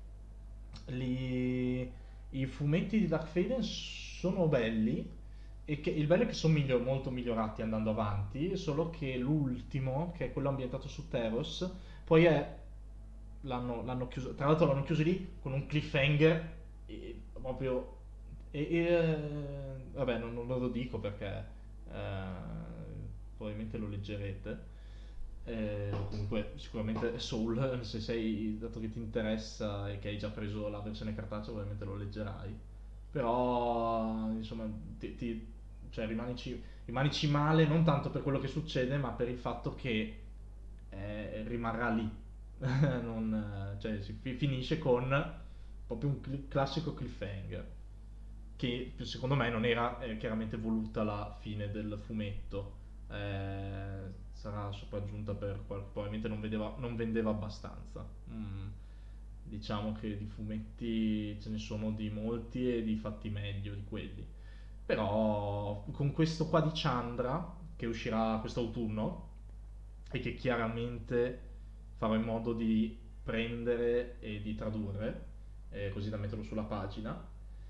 li- i fumetti di Dark Fate sono belli e che il bello è che sono miglio- molto migliorati andando avanti, solo che l'ultimo, che è quello ambientato su Teros, poi è l'hanno, l'hanno chiuso, tra l'altro l'hanno chiuso lì con un cliffhanger e, proprio e, e, eh, vabbè non, non lo dico perché eh, probabilmente lo leggerete. Eh, comunque sicuramente Soul, se sei, dato che ti interessa e che hai già preso la versione cartacea, ovviamente lo leggerai. Però, insomma, ti, ti- cioè, rimanici, rimanici male non tanto per quello che succede, ma per il fatto che eh, rimarrà lì. Non, eh, cioè, si fi- finisce con proprio un cl- classico cliffhanger. Che secondo me non era eh, chiaramente voluta la fine del fumetto. Eh, sarà sopraggiunta per qual- probabilmente non, vedeva- non vendeva abbastanza. Mm. Diciamo che di fumetti ce ne sono di molti e di fatti meglio di quelli. Però con questo qua di Chandra, che uscirà quest'autunno, e che chiaramente farò in modo di prendere e di tradurre, eh, così da metterlo sulla pagina,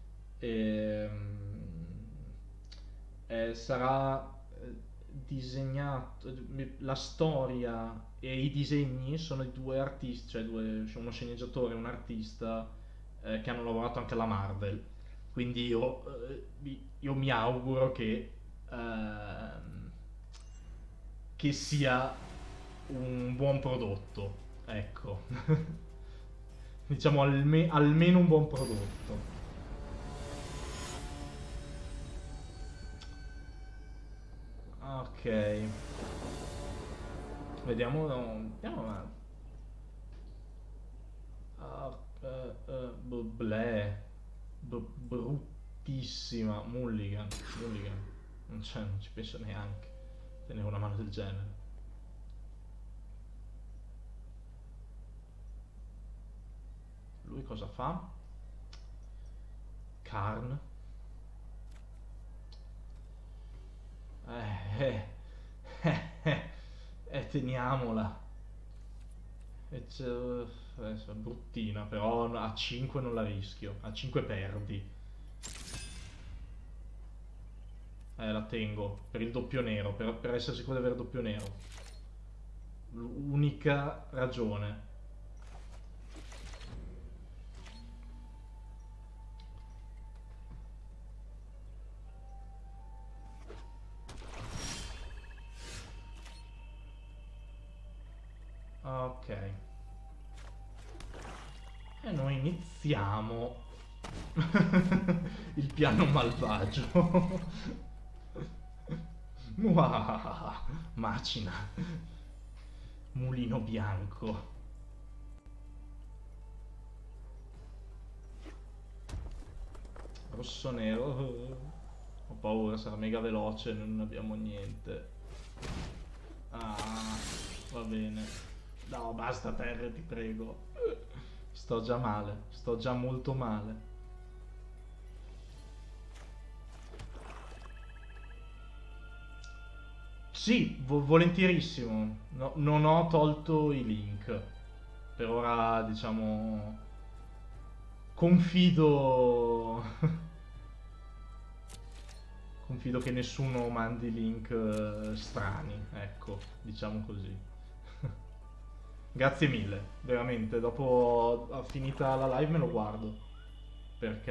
ehm, eh, sarà eh, disegnato, la storia e i disegni sono di due artisti, cioè due, cioè uno sceneggiatore e un artista eh, che hanno lavorato anche alla Marvel. Quindi io, eh, mi- io mi auguro che, ehm, che sia un buon prodotto, ecco. Diciamo alme- almeno un buon prodotto. Ok, vediamo, andiamo avanti. Ah, eh, eh, b- bleh. B- bruttissima. Mulligan. Mulligan. Non c'è, non ci penso neanche. Tenere una mano del genere. Lui cosa fa? Karn. Eh, eh, eh, eh, eh, teniamola. E c'è, eh, bruttina, però a cinque non la rischio. A cinque perdi. Eh, la tengo per il doppio nero, per, per essere sicuro di avere il doppio nero. L'unica ragione. Ok. E noi iniziamo il piano malvagio. Muahaha, macina. Mulino bianco. Rosso nero. Ho paura, sarà mega veloce, non abbiamo niente. Ah, va bene. No, basta terra, ti prego. Sto già male, sto già molto male. Sì, vo- volentierissimo. No- non ho tolto i link. Per ora, diciamo, confido, confido che nessuno mandi link eh, strani, ecco, diciamo così. Grazie mille, veramente. Dopo ah, finita la live me lo guardo. Perché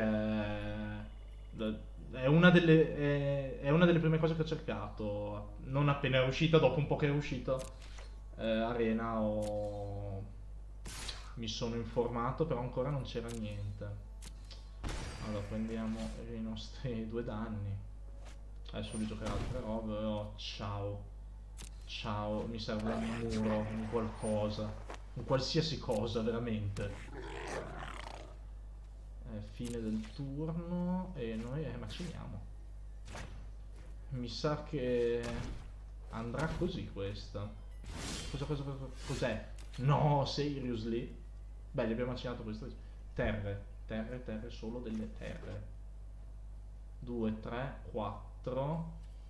è una delle, è, è una delle prime cose che ho cercato. Non appena è uscita, dopo un po' che è uscita, eh, Arena ho... mi sono informato, però ancora non c'era niente. Allora prendiamo i nostri due danni. Adesso vi giocherò altre robe. Oh, ciao. Ciao, mi serve un muro, un qualcosa. Un qualsiasi cosa, veramente. Eh, fine del turno e noi eh, maciniamo. Mi sa che andrà così questa. Cosa, cosa, cosa, cos'è? No, seriously? Beh, gli abbiamo macinato questo. Terre, terre, terre, solo delle terre. due, tre, quattro.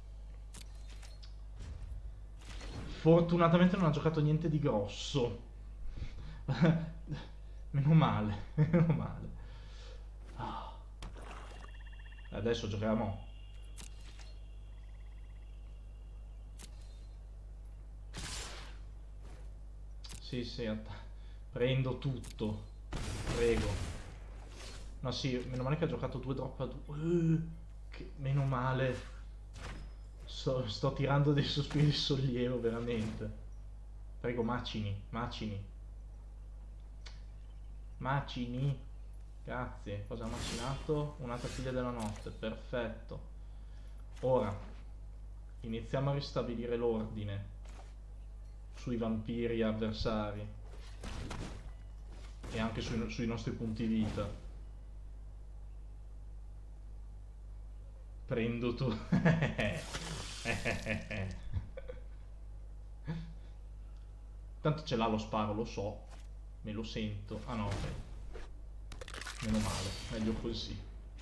Fortunatamente non ha giocato niente di grosso. Meno male, meno male. Ah, adesso giochiamo. Sì, sì, att- prendo tutto. Prego. No, sì, meno male che ha giocato due drop a due. Uh, che- meno male. Sto, sto tirando dei sospiri di sollievo, veramente. Prego, macini, macini. Macini. Grazie. Cosa ha macinato? Un'altra figlia della notte. Perfetto. Ora, iniziamo a ristabilire l'ordine sui vampiri avversari e anche sui, sui nostri punti vita. Prendo tu. Tanto ce l'ha lo sparo, lo so. Me lo sento. Ah no, ok. Meno male, meglio così.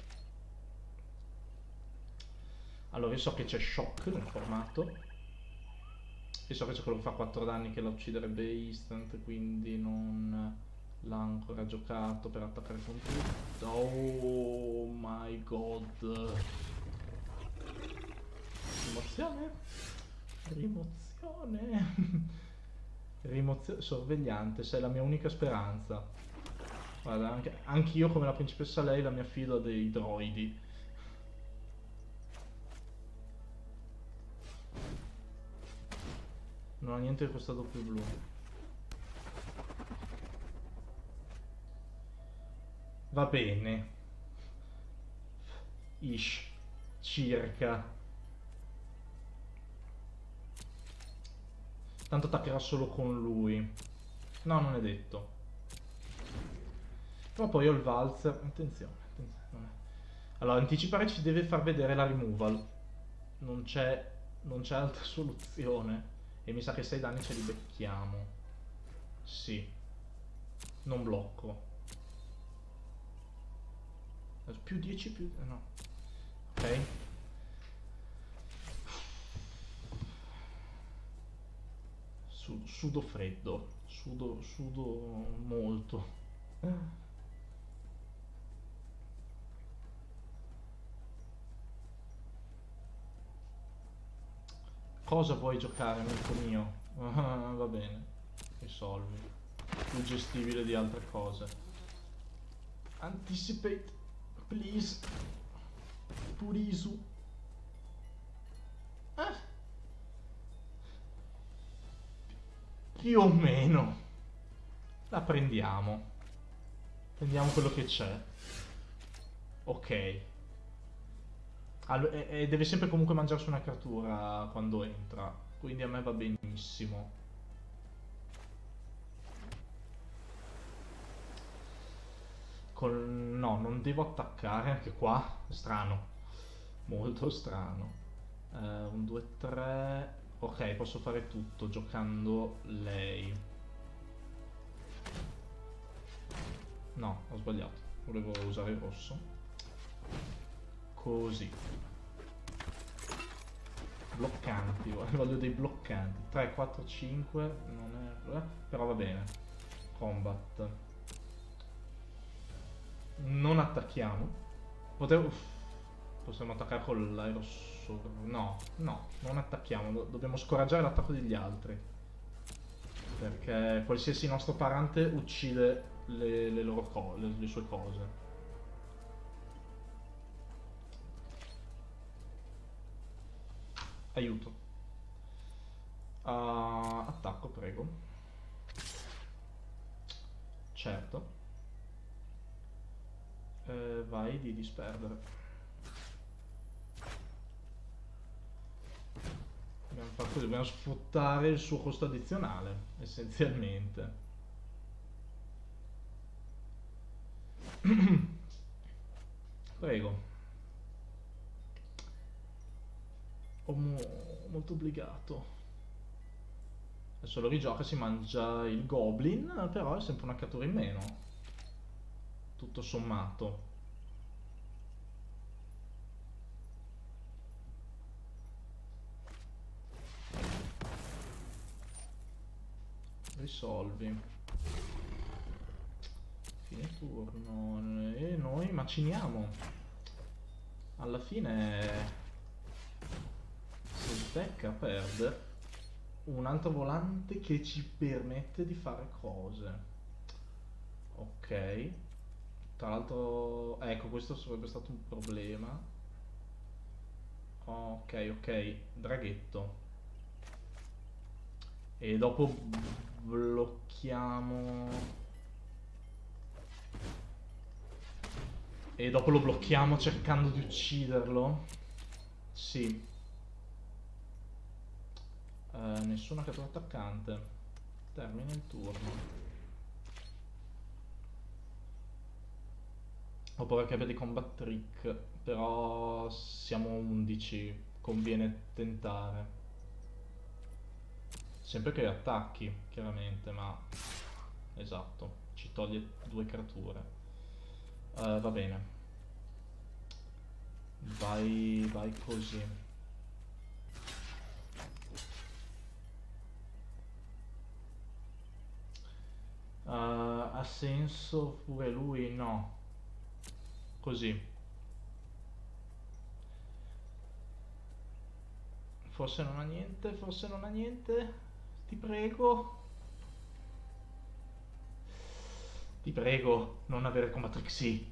Allora io so che c'è Shock nel formato. E so che c'è quello che fa quattro danni che la ucciderebbe instant, quindi non l'ha ancora giocato per attaccare con tutto. Oh my god. Rimozione. Rimozione. Rimozione. Sorvegliante, sei la mia unica speranza. Guarda, anche anch'io come la principessa lei la mi affido a dei droidi. Non ha niente di questa doppio blu. Va bene. Ish. Circa. Tanto attaccherà solo con lui. No, non è detto. Però poi ho il valzer. Attenzione, attenzione. Allora, anticipare ci deve far vedere la removal. Non c'è. Non c'è altra soluzione. E mi sa che sei danni ce li becchiamo. Sì. Non blocco. Più dieci più... no. Ok. Sudo, sudo freddo. Sudo, sudo molto. Cosa vuoi giocare, amico mio? Ah, va bene. Risolvi. Più gestibile di altre cose. Anticipate. Please. Purisu. Eh. Più o meno. La prendiamo. Prendiamo quello che c'è. Ok. Allo- e, e deve sempre comunque mangiarsi una creatura quando entra. Quindi a me va benissimo. Col... No, non devo attaccare anche qua. Strano. Molto strano. Eh, un due tre. Ok, posso fare tutto giocando lei. No, ho sbagliato. Volevo usare il rosso. Così. Bloccanti, voglio dei bloccanti. tre, quattro, cinque, non è... eh, però va bene. Combat. Non attacchiamo. Potevo... uff, possiamo attaccare con l'aerosso... No, no, non attacchiamo. Do- dobbiamo scoraggiare l'attacco degli altri. Perché qualsiasi nostro parante uccide le, le loro cose, le, le sue cose. Aiuto. Uh, attacco, prego. Certo. Eh, vai di disperdere. Dobbiamo, far così, dobbiamo sfruttare il suo costo addizionale, essenzialmente. Prego. Ho mo- molto obbligato. Adesso lo rigioca, si mangia il goblin, però è sempre una creatura in meno. Tutto sommato. Risolvi. Fine turno. E noi maciniamo. Alla fine... se becca perde un altro volante che ci permette di fare cose. Ok. Tra l'altro, ecco, questo sarebbe stato un problema. Ok, ok, draghetto. E dopo blocchiamo. E dopo lo blocchiamo cercando di ucciderlo. Sì. Eh, nessuna creatura attaccante. Termina il turno. Ho paura che abbia dei combat trick, però siamo undici, conviene tentare. Sempre che attacchi, chiaramente, ma esatto, ci toglie due creature. Eh, va bene, vai, vai così. Eh, ha senso pure lui? No. Così. Forse non ha niente, forse non ha niente. Ti prego. Ti prego, non avere combattere. Sì.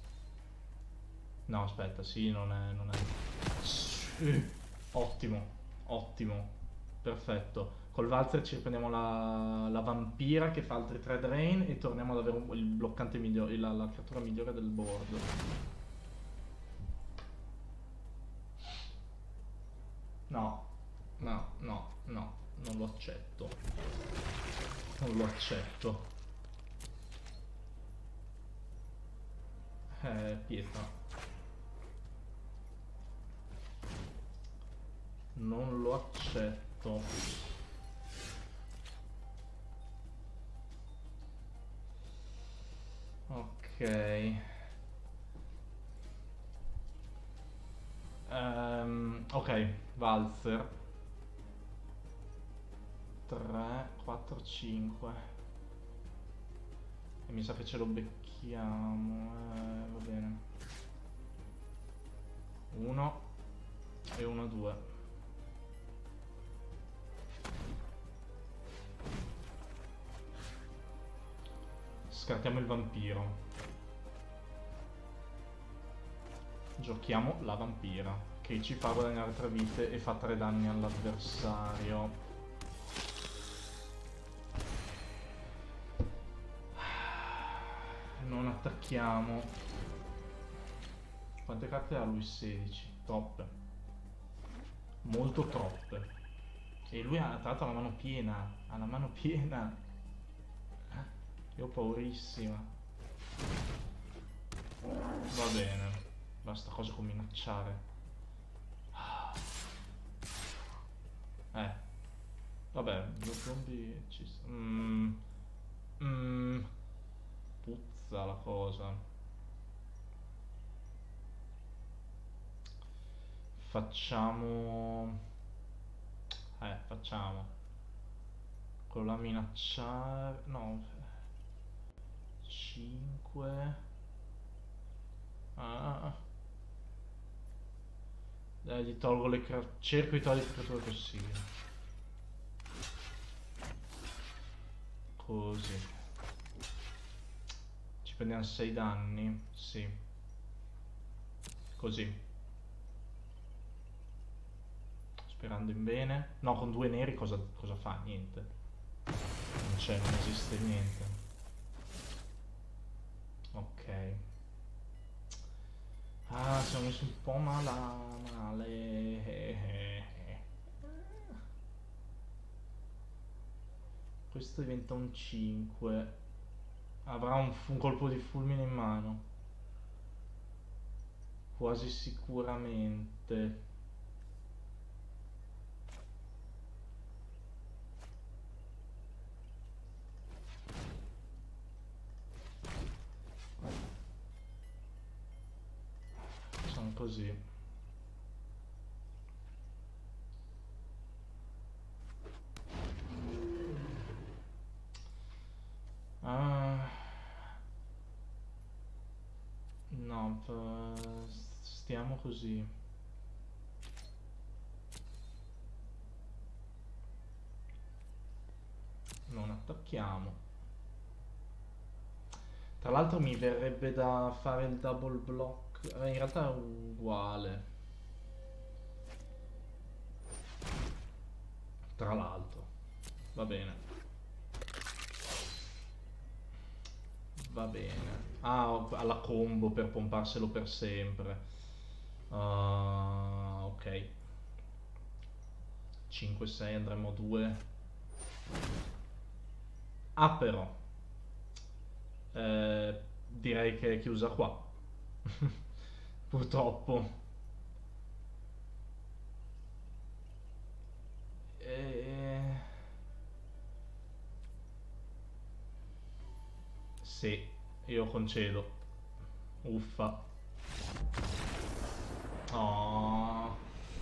No, aspetta, sì, non è... Non è... Sì. Ottimo, ottimo. Perfetto. Col valzer ci riprendiamo la, la vampira che fa altri tre drain e torniamo ad avere un- il bloccante migliore, la, la creatura migliore del board. No, no, no, no, non lo accetto. Non lo accetto. Eh, pietra. Non lo accetto. Ok. Ehm, ok, valzer. tre, quattro, cinque. E mi sa che ce lo becchiamo. Eh, va bene. uno e uno, due. Scartiamo il vampiro. Giochiamo la vampira, che ci fa guadagnare tre vite e fa tre danni all'avversario. Non attacchiamo. Quante carte ha lui? sedici. Troppe. Molto troppe. E lui ha tra l'altro la mano piena. Ha la mano piena. Io ho paurissima. Va bene. Basta cosa con minacciare. Eh. Vabbè, due zombie ci sta. Mmm. Mmm. Puzza la cosa. Facciamo... Eh, facciamo. Quello là minacciare... No. cinque. Ah. Dai, gli tolgo le creature. Cerco di togliere le creature possibili. Così. Ci prendiamo sei danni. Sì. Così. Sperando in bene. No, con due neri cosa, cosa fa? Niente. Non c'è, non esiste niente. Ok. Ah, siamo messi un po' mala, male. Questo diventa un cinque. Avrà un, un colpo di fulmine in mano. Quasi sicuramente. Sono così. Ah, no, p- stiamo così. Non attacchiamo. Tra l'altro mi verrebbe da fare il double block. Eh, in realtà è uguale. Tra l'altro. Va bene. Va bene. Ah, alla combo per pomparselo per sempre. Ah, ok. cinque sei andremo a due. Ah, però. Eh, direi che è chiusa qua. Purtroppo. Eh, Sì, io concedo. Uffa. Oh.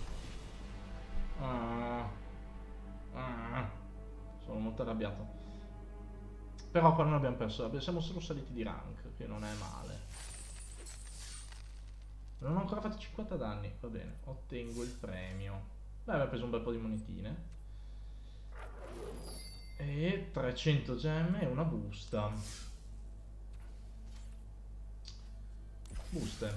Ah. Ah. Sono molto arrabbiato. Però qua non abbiamo perso, siamo solo saliti di rank, che non è male. Non ho ancora fatto cinquanta danni, va bene, ottengo il premio. Beh, avevo preso un bel po' di monetine. E trecento gemme e una busta. Buste.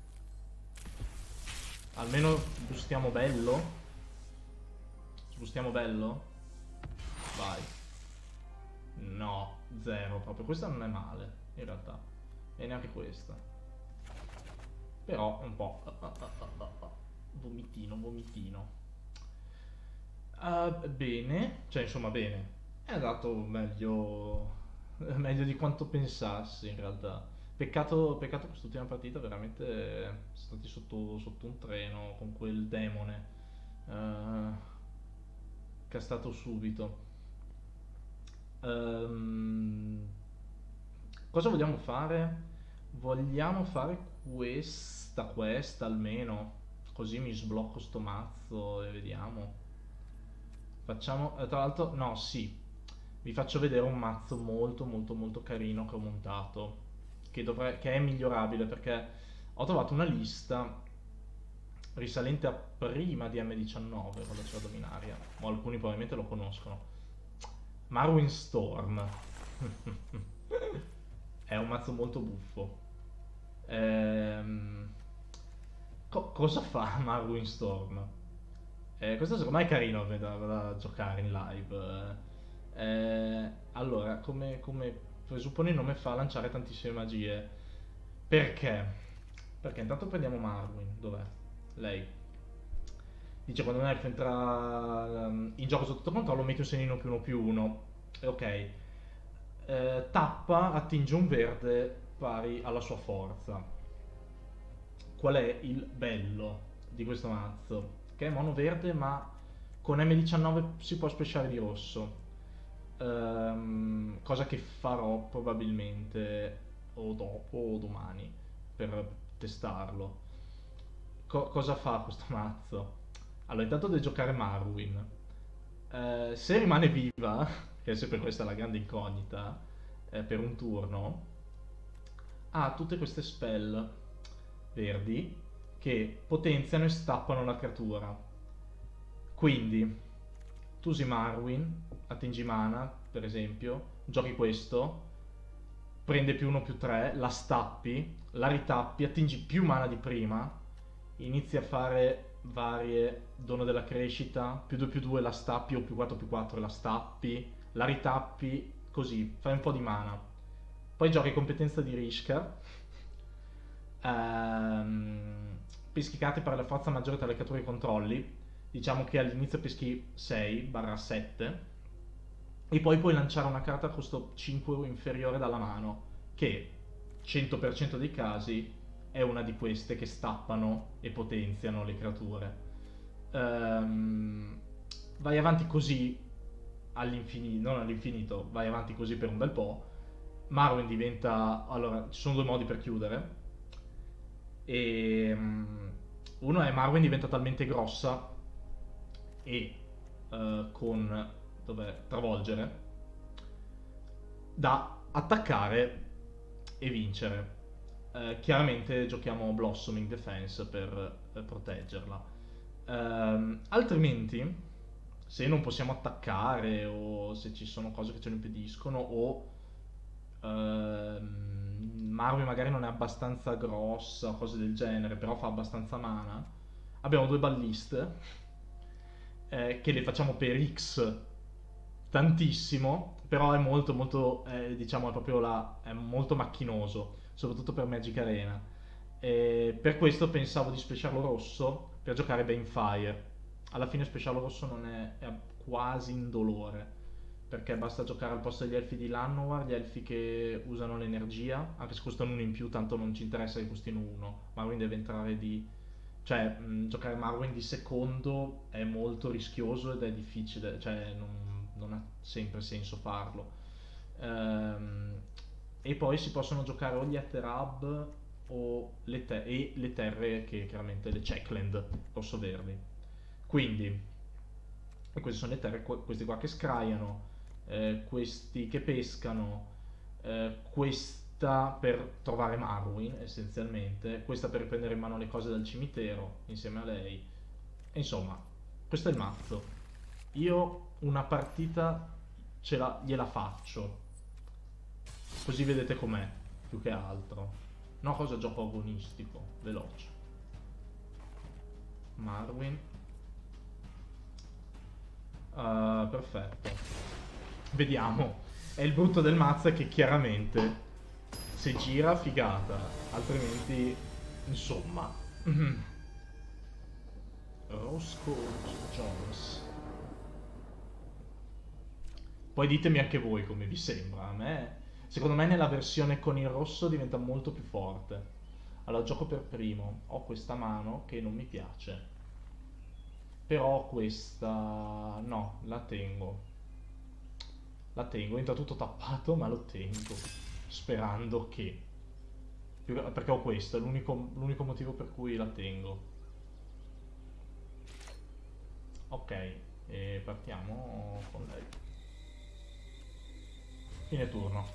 Almeno bustiamo bello. Bustiamo bello. Vai. No, zero proprio. Questa non è male, in realtà. E neanche questa. Però un po'. Vomitino, vomitino. Uh, bene, cioè insomma bene. È andato meglio, meglio di quanto pensassi in realtà. Peccato, peccato quest'ultima partita, veramente siamo stati sotto, sotto un treno con quel demone uh, castato subito. Um, cosa vogliamo fare? Vogliamo fare questa, questa almeno, così mi sblocco sto mazzo e vediamo. Facciamo, eh, tra l'altro, no, sì, vi faccio vedere un mazzo molto molto molto carino che ho montato, che, dovre- che è migliorabile perché ho trovato una lista risalente a prima di M diciannove con la sua dominaria, o alcuni probabilmente lo conoscono. Marwin Storm. È un mazzo molto buffo. Ehm, co- cosa fa Marwin Storm? Eh, questo secondo me è carino da, da giocare in live. Eh, allora, come, come presuppone il nome fa lanciare tantissime magie. Perché? Perché intanto prendiamo Marwin, dov'è? Lei. Dice quando un elfo entra um, in gioco sotto controllo metti un segnino più uno più uno. Ok. Eh, tappa, attinge un verde pari alla sua forza. Qual è il bello di questo mazzo? Che è mono verde ma con M diciannove si può speciare di rosso. Ehm, cosa che farò probabilmente o dopo o domani per testarlo. Co- cosa fa questo mazzo? Allora, intanto deve giocare Marwin. Eh, se rimane viva, che è sempre questa la grande incognita, eh, per un turno, ha tutte queste spell verdi che potenziano e stappano la creatura. Quindi, tu usi Marwin, attingi mana, per esempio, giochi questo, prende più uno più tre, la stappi, la ritappi, attingi più mana di prima, inizi a fare varie dono della crescita, più due più due la stappi o più quattro più quattro la stappi, la ritappi, così, fai un po' di mana. Poi giochi competenza di Rishka, ehm, peschi carte per la forza maggiore tra le creature e i controlli, diciamo che all'inizio peschi sei sette e poi puoi lanciare una carta a costo cinque o inferiore dalla mano, che cento per cento dei casi è una di queste che stappano e potenziano le creature. Ehm, vai avanti così all'infinito, non all'infinito, vai avanti così per un bel po'. Marwin diventa, allora ci sono due modi per chiudere e um, uno è Marwin diventa talmente grossa e uh, con dov'è, travolgere da attaccare e vincere. Eh, chiaramente giochiamo Blossoming Defense per, per proteggerla. Ehm, altrimenti, se non possiamo attaccare o se ci sono cose che ce lo impediscono o ehm, Marvel magari non è abbastanza grossa o cose del genere, però fa abbastanza mana, abbiamo due balliste eh, che le facciamo per X tantissimo, però è molto molto, eh, diciamo, è proprio la, è molto macchinoso, soprattutto per Magic Arena. E per questo pensavo di speciarlo rosso per giocare Banefire. Alla fine speciarlo rosso non è, è quasi indolore, perché basta giocare al posto degli elfi di Llanowar, gli elfi che usano l'energia, anche se costano uno in più, tanto non ci interessa che costino uno. Marwin deve entrare di... cioè, mh, giocare Marwin di secondo è molto rischioso ed è difficile, cioè non, non ha sempre senso farlo. Ehm, e poi si possono giocare o gli Etherhub o le te- e le terre che chiaramente le checkland rosso-verdi. Quindi, e queste sono le terre, que- questi qua che scraiano, eh, questi che pescano, eh, questa per trovare Marwyn essenzialmente, questa per prendere in mano le cose dal cimitero insieme a lei. E insomma, questo è il mazzo. Io una partita ce la, gliela faccio, così vedete com'è, più che altro. No, cosa gioco agonistico, veloce. Marwyn. Uh, perfetto. Vediamo. E il brutto del mazzo è che chiaramente se gira figata, altrimenti insomma. Roscoe Jones. Poi ditemi anche voi come vi sembra. A me, secondo me nella versione con il rosso diventa molto più forte. Allora gioco per primo. Ho questa mano che non mi piace. Però questa no, la tengo. La tengo, entra tutto tappato, ma lo tengo. Sperando che. Perché ho questo, è l'unico l'unico motivo per cui la tengo. Ok, e partiamo con lei. Fine turno.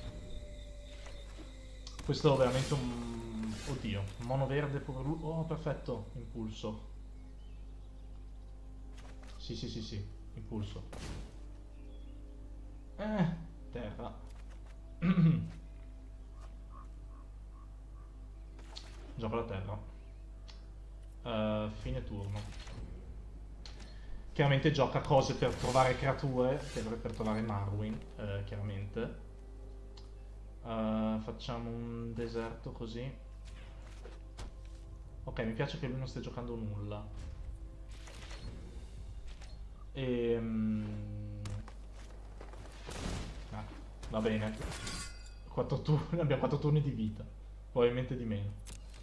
Questo è veramente un... Oddio, mono verde per lui. Oh, perfetto, impulso. Sì, sì, sì, sì, impulso. Eh, terra. Gioco la terra. Uh, fine turno. Chiaramente gioca cose per trovare creature, per, per trovare Marwyn, eh, chiaramente. Uh, facciamo un deserto così. Ok, mi piace che lui non stia giocando nulla. E... Um... Ah, va bene. quattro turni, abbiamo quattro turni di vita. Probabilmente di meno.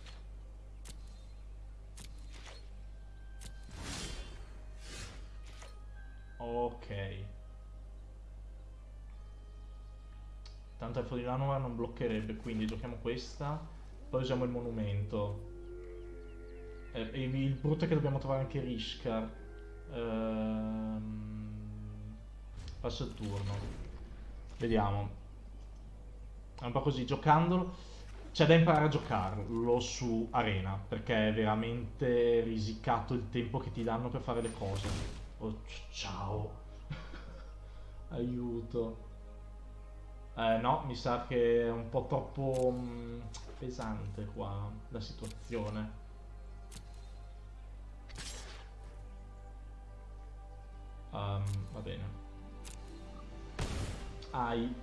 Ok. Tanto il Fodilano non bloccherebbe, quindi giochiamo questa. Poi usiamo il monumento. E, e il brutto è che dobbiamo trovare anche Rishkar. Ehm... Passo il turno. Vediamo. È un po' così, giocandolo. C'è da imparare a giocarlo su Arena, perché è veramente risicato il tempo che ti danno per fare le cose. Oh, ciao. Aiuto. Eh, no, mi sa che è un po' troppo mh, pesante qua la situazione. Um, va bene. Ai.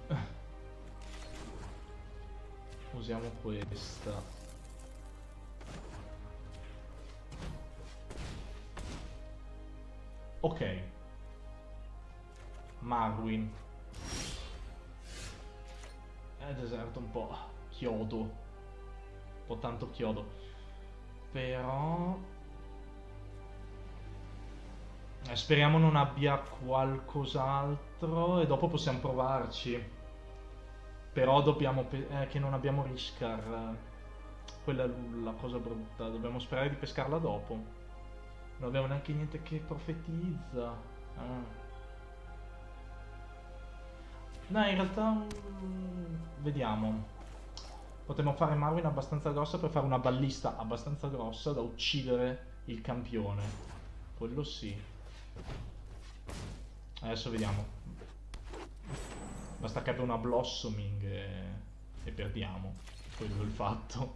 Usiamo questa. Ok. Marwyn. È deserto un po' chiodo. Un po' tanto chiodo. Però... Eh, speriamo non abbia qualcos'altro e dopo possiamo provarci. Però dobbiamo... Eh, che non abbiamo Rishkar. Quella è la cosa brutta. Dobbiamo sperare di pescarla dopo. Non abbiamo neanche niente che profetizza. Ah. No, in realtà... mm, vediamo. Potremmo fare Marwyn abbastanza grossa per fare una ballista abbastanza grossa da uccidere il campione. Quello sì. Adesso vediamo. Basta che abbia una blossoming e, e perdiamo. Quello è il fatto.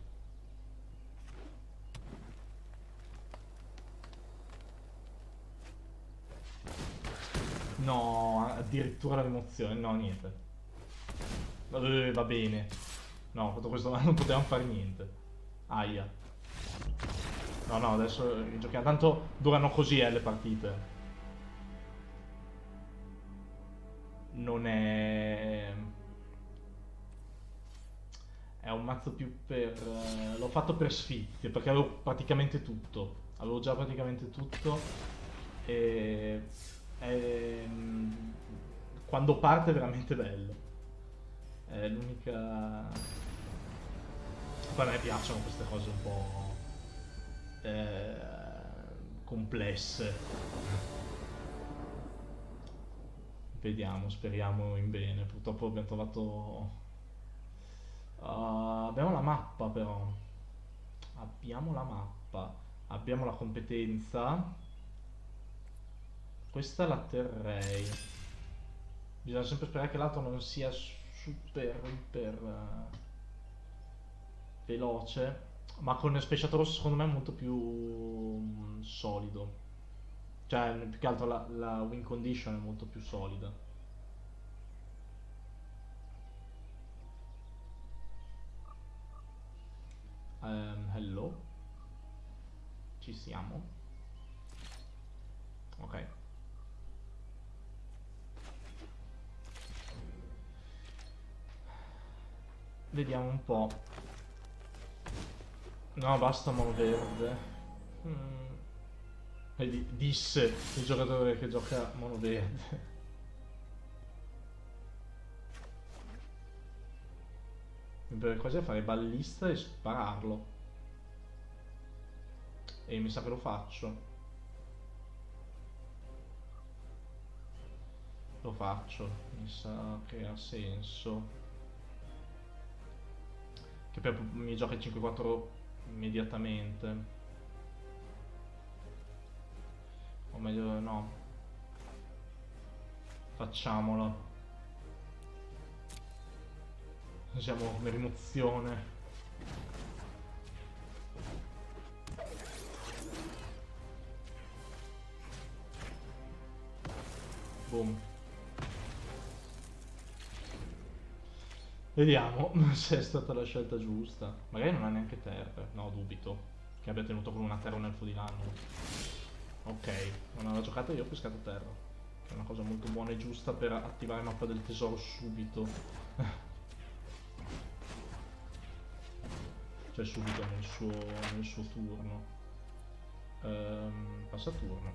No, addirittura la rimozione. No, niente. Eh, va bene. No, fatto questo non potevamo fare niente. Aia. No, no, adesso giochiamo. Tanto durano così eh, le partite. Non è... È un mazzo più per... eh, l'ho fatto per sfizie, perché avevo praticamente tutto. Avevo già praticamente tutto. E... e- quando parte è veramente bello. È l'unica... Poi a me piacciono queste cose un po' eh, complesse. Vediamo, speriamo in bene. Purtroppo abbiamo trovato... Uh, abbiamo la mappa però. Abbiamo la mappa. Abbiamo la competenza. Questa la terrei. Bisogna sempre sperare che l'altro non sia super, iper uh, veloce. Ma con Speciato Rosso secondo me è molto più mm, solido. Cioè, più che altro la, la win condition è molto più solida. Um, hello? Ci siamo? Ok. Vediamo un po'. No, basta mono verde. Mm. Vedi, disse il giocatore che gioca mono verde. Per cosa fare ballista e spararlo. E mi sa che lo faccio. Lo faccio, mi sa che ha senso. Che poi mi gioca il cinque quattro immediatamente. O meglio no. Facciamola. Usiamo come rimozione. Boom. Vediamo se è stata la scelta giusta. Magari non ha neanche terra. No, dubito. Che abbia tenuto con una terra un elfo di lanno. Ok, non aveva giocato io ho pescato terra. Che è una cosa molto buona e giusta per attivare mappa del tesoro subito. Cioè subito nel suo, nel suo turno. Ehm, passa turno.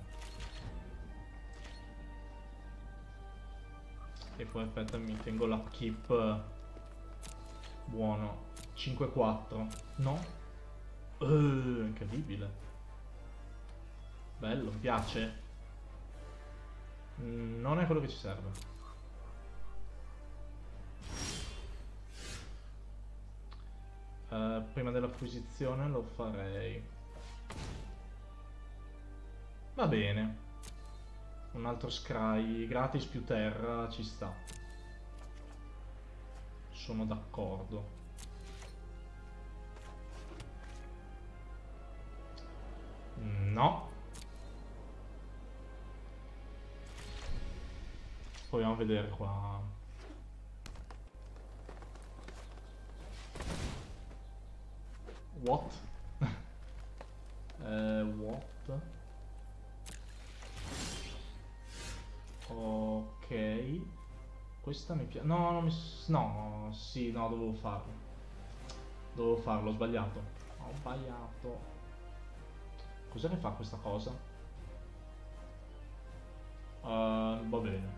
E poi aspetta, mi tengo l'upkeep buono. cinque quattro. No? Uh, incredibile. Bello, mi piace. Mm, non è quello che ci serve. Uh, prima dell'acquisizione lo farei. Va bene. Un altro scry gratis più terra ci sta. Sono d'accordo. No. Proviamo a vedere qua. What? eh, what? Ok. Questa mi piace. No, non mi... No, sì, no, dovevo farlo. Dovevo farlo, ho sbagliato. Ho sbagliato. Cos'è che fa questa cosa? Uh, va bene.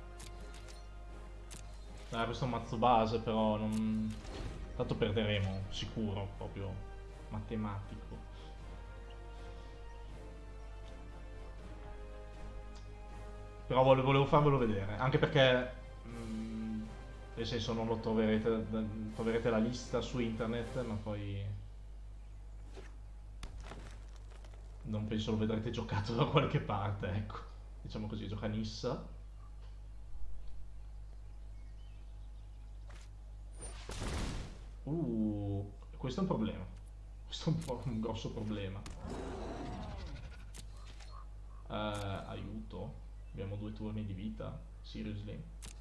Eh, questo è un mazzo base, però non... Tanto perderemo, sicuro, proprio matematico. Però volevo, volevo farvelo vedere, anche perché... Mh, nel senso non lo troverete, troverete la lista su internet, ma poi... Non penso lo vedrete giocato da qualche parte, ecco. Diciamo così, gioca Nissa. Uh, questo è un problema. Questo è un po' un grosso problema. Uh, aiuto. Abbiamo due turni di vita. Seriously.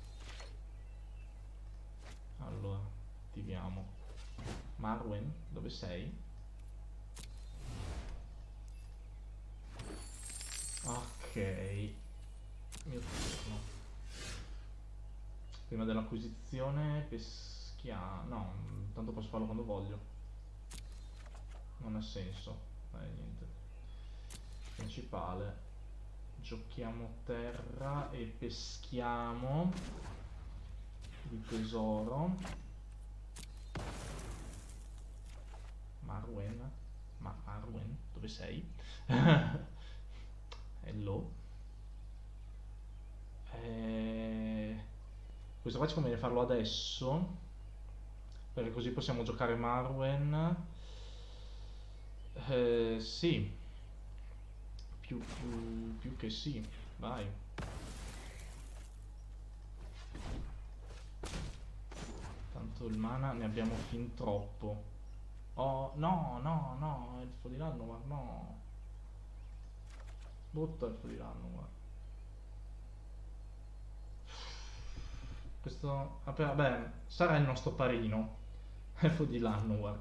Allora, attiviamo. Marwen, dove sei? Ok. Mio turno. Prima dell'acquisizione peschiamo. No, tanto posso farlo quando voglio. Non ha senso. Dai, niente. Principale. Giochiamo terra e peschiamo di tesoro. Marwen. Ma Marwen, dove sei? Hello. Eh, questo qua ci conviene farlo adesso, perché così possiamo giocare Marwen. Eh, sì, più, più, più che sì, vai. Tanto il mana ne abbiamo fin troppo. Oh, no, no, no, Elfo di Llanowar, no. Brutto Elfo di Llanowar. Questo, vabbè, vabbè, sarà il nostro parino, Elfo di Llanowar.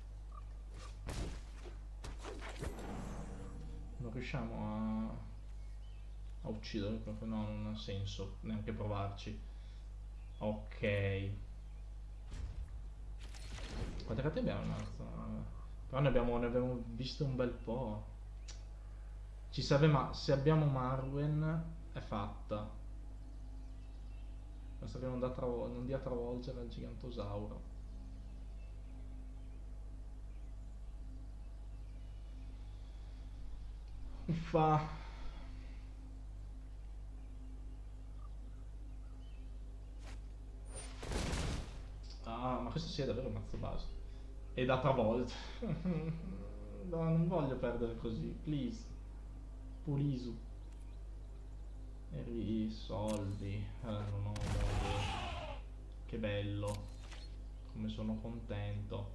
Non riusciamo a, a uccidere, proprio no, non ha senso neanche provarci. Ok. Quante carte abbiamo? Mazza? Però ne abbiamo, ne abbiamo viste un bel po'. Ci serve, ma se abbiamo Marwen è fatta. Basta che non, da travo- non dia travolgere al gigantosauro. Uffa. Ah, ma questo sì è davvero un mazzo base. E da travolgere. No, non voglio perdere così, please. Pulisu. E risolvi. Eh, non ho modo. Che bello. Come sono contento.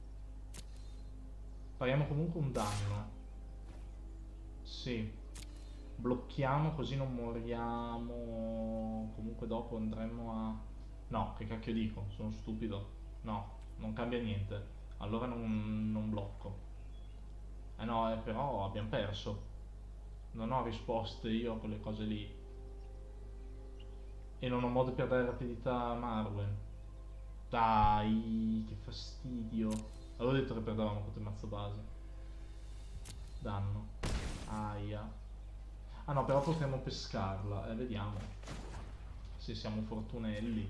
Paghiamo comunque un danno. Sì. Blocchiamo così non moriamo. Comunque dopo andremo a... No, che cacchio dico? Sono stupido. No, non cambia niente. Allora non, non blocco. Eh no, eh, però abbiamo perso. Non ho risposte io a quelle cose lì. E non ho modo per dare rapidità a Marwen. Dai, che fastidio. Avevo detto che perdevamo contro il mazzo base. Danno. Aia. Ah no, però potremmo pescarla. Eh, vediamo. Se siamo fortunelli.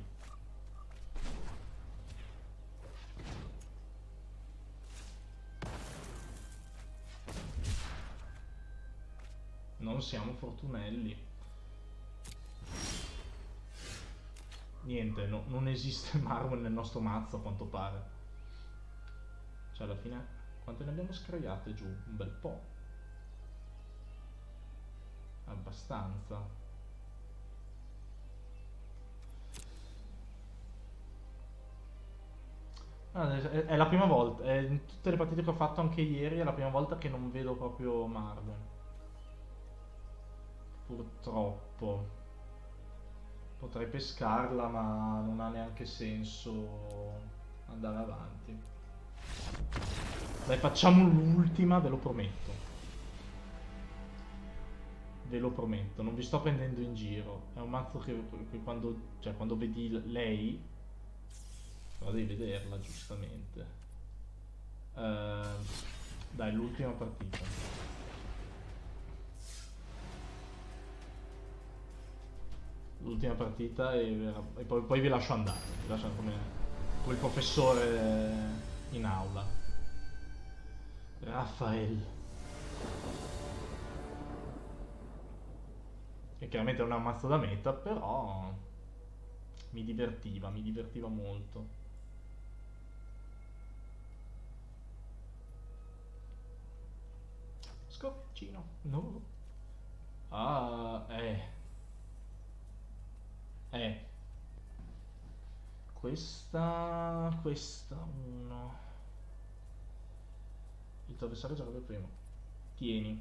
Non siamo fortunelli. Niente, no, non esiste Marwen nel nostro mazzo a quanto pare. Cioè alla fine... Quante ne abbiamo scraiate giù? Un bel po'. Abbastanza. Ah, è, è la prima volta, è in tutte le partite che ho fatto anche ieri, è la prima volta che non vedo proprio Marwen. Purtroppo. Potrei pescarla, ma non ha neanche senso andare avanti. Dai, facciamo l'ultima, ve lo prometto. Ve lo prometto, non vi sto prendendo in giro. È un mazzo che, che quando, cioè, quando vedi lei, però devi vederla giustamente. Uh, dai, l'ultima partita. L'ultima partita e, e poi, poi vi lascio andare. Vi lascio come, come il professore in aula. Raffaele. Che chiaramente non è un mazzo da meta, però mi divertiva, mi divertiva molto. Scorpiccino, no. Ah, eh. Eh. Questa... Questa, uno. Il tuo avversario gioca per primo. Tieni.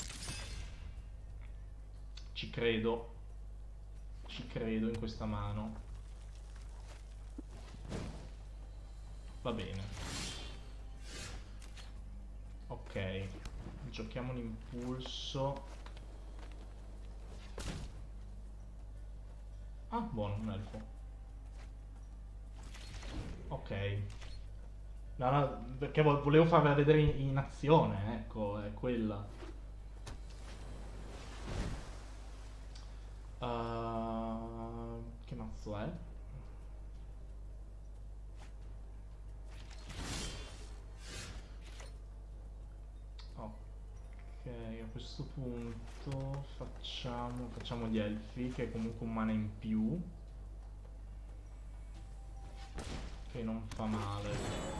Ci credo. Ci credo in questa mano. Va bene. Ok. Giochiamo l'impulso. Ah, buono, un elfo. Ok. No, no, perché volevo farvela vedere in, in azione, ecco, è quella. Uh, che mazzo è? a questo punto facciamo, facciamo gli elfi, che è comunque un mana in più, che non fa male.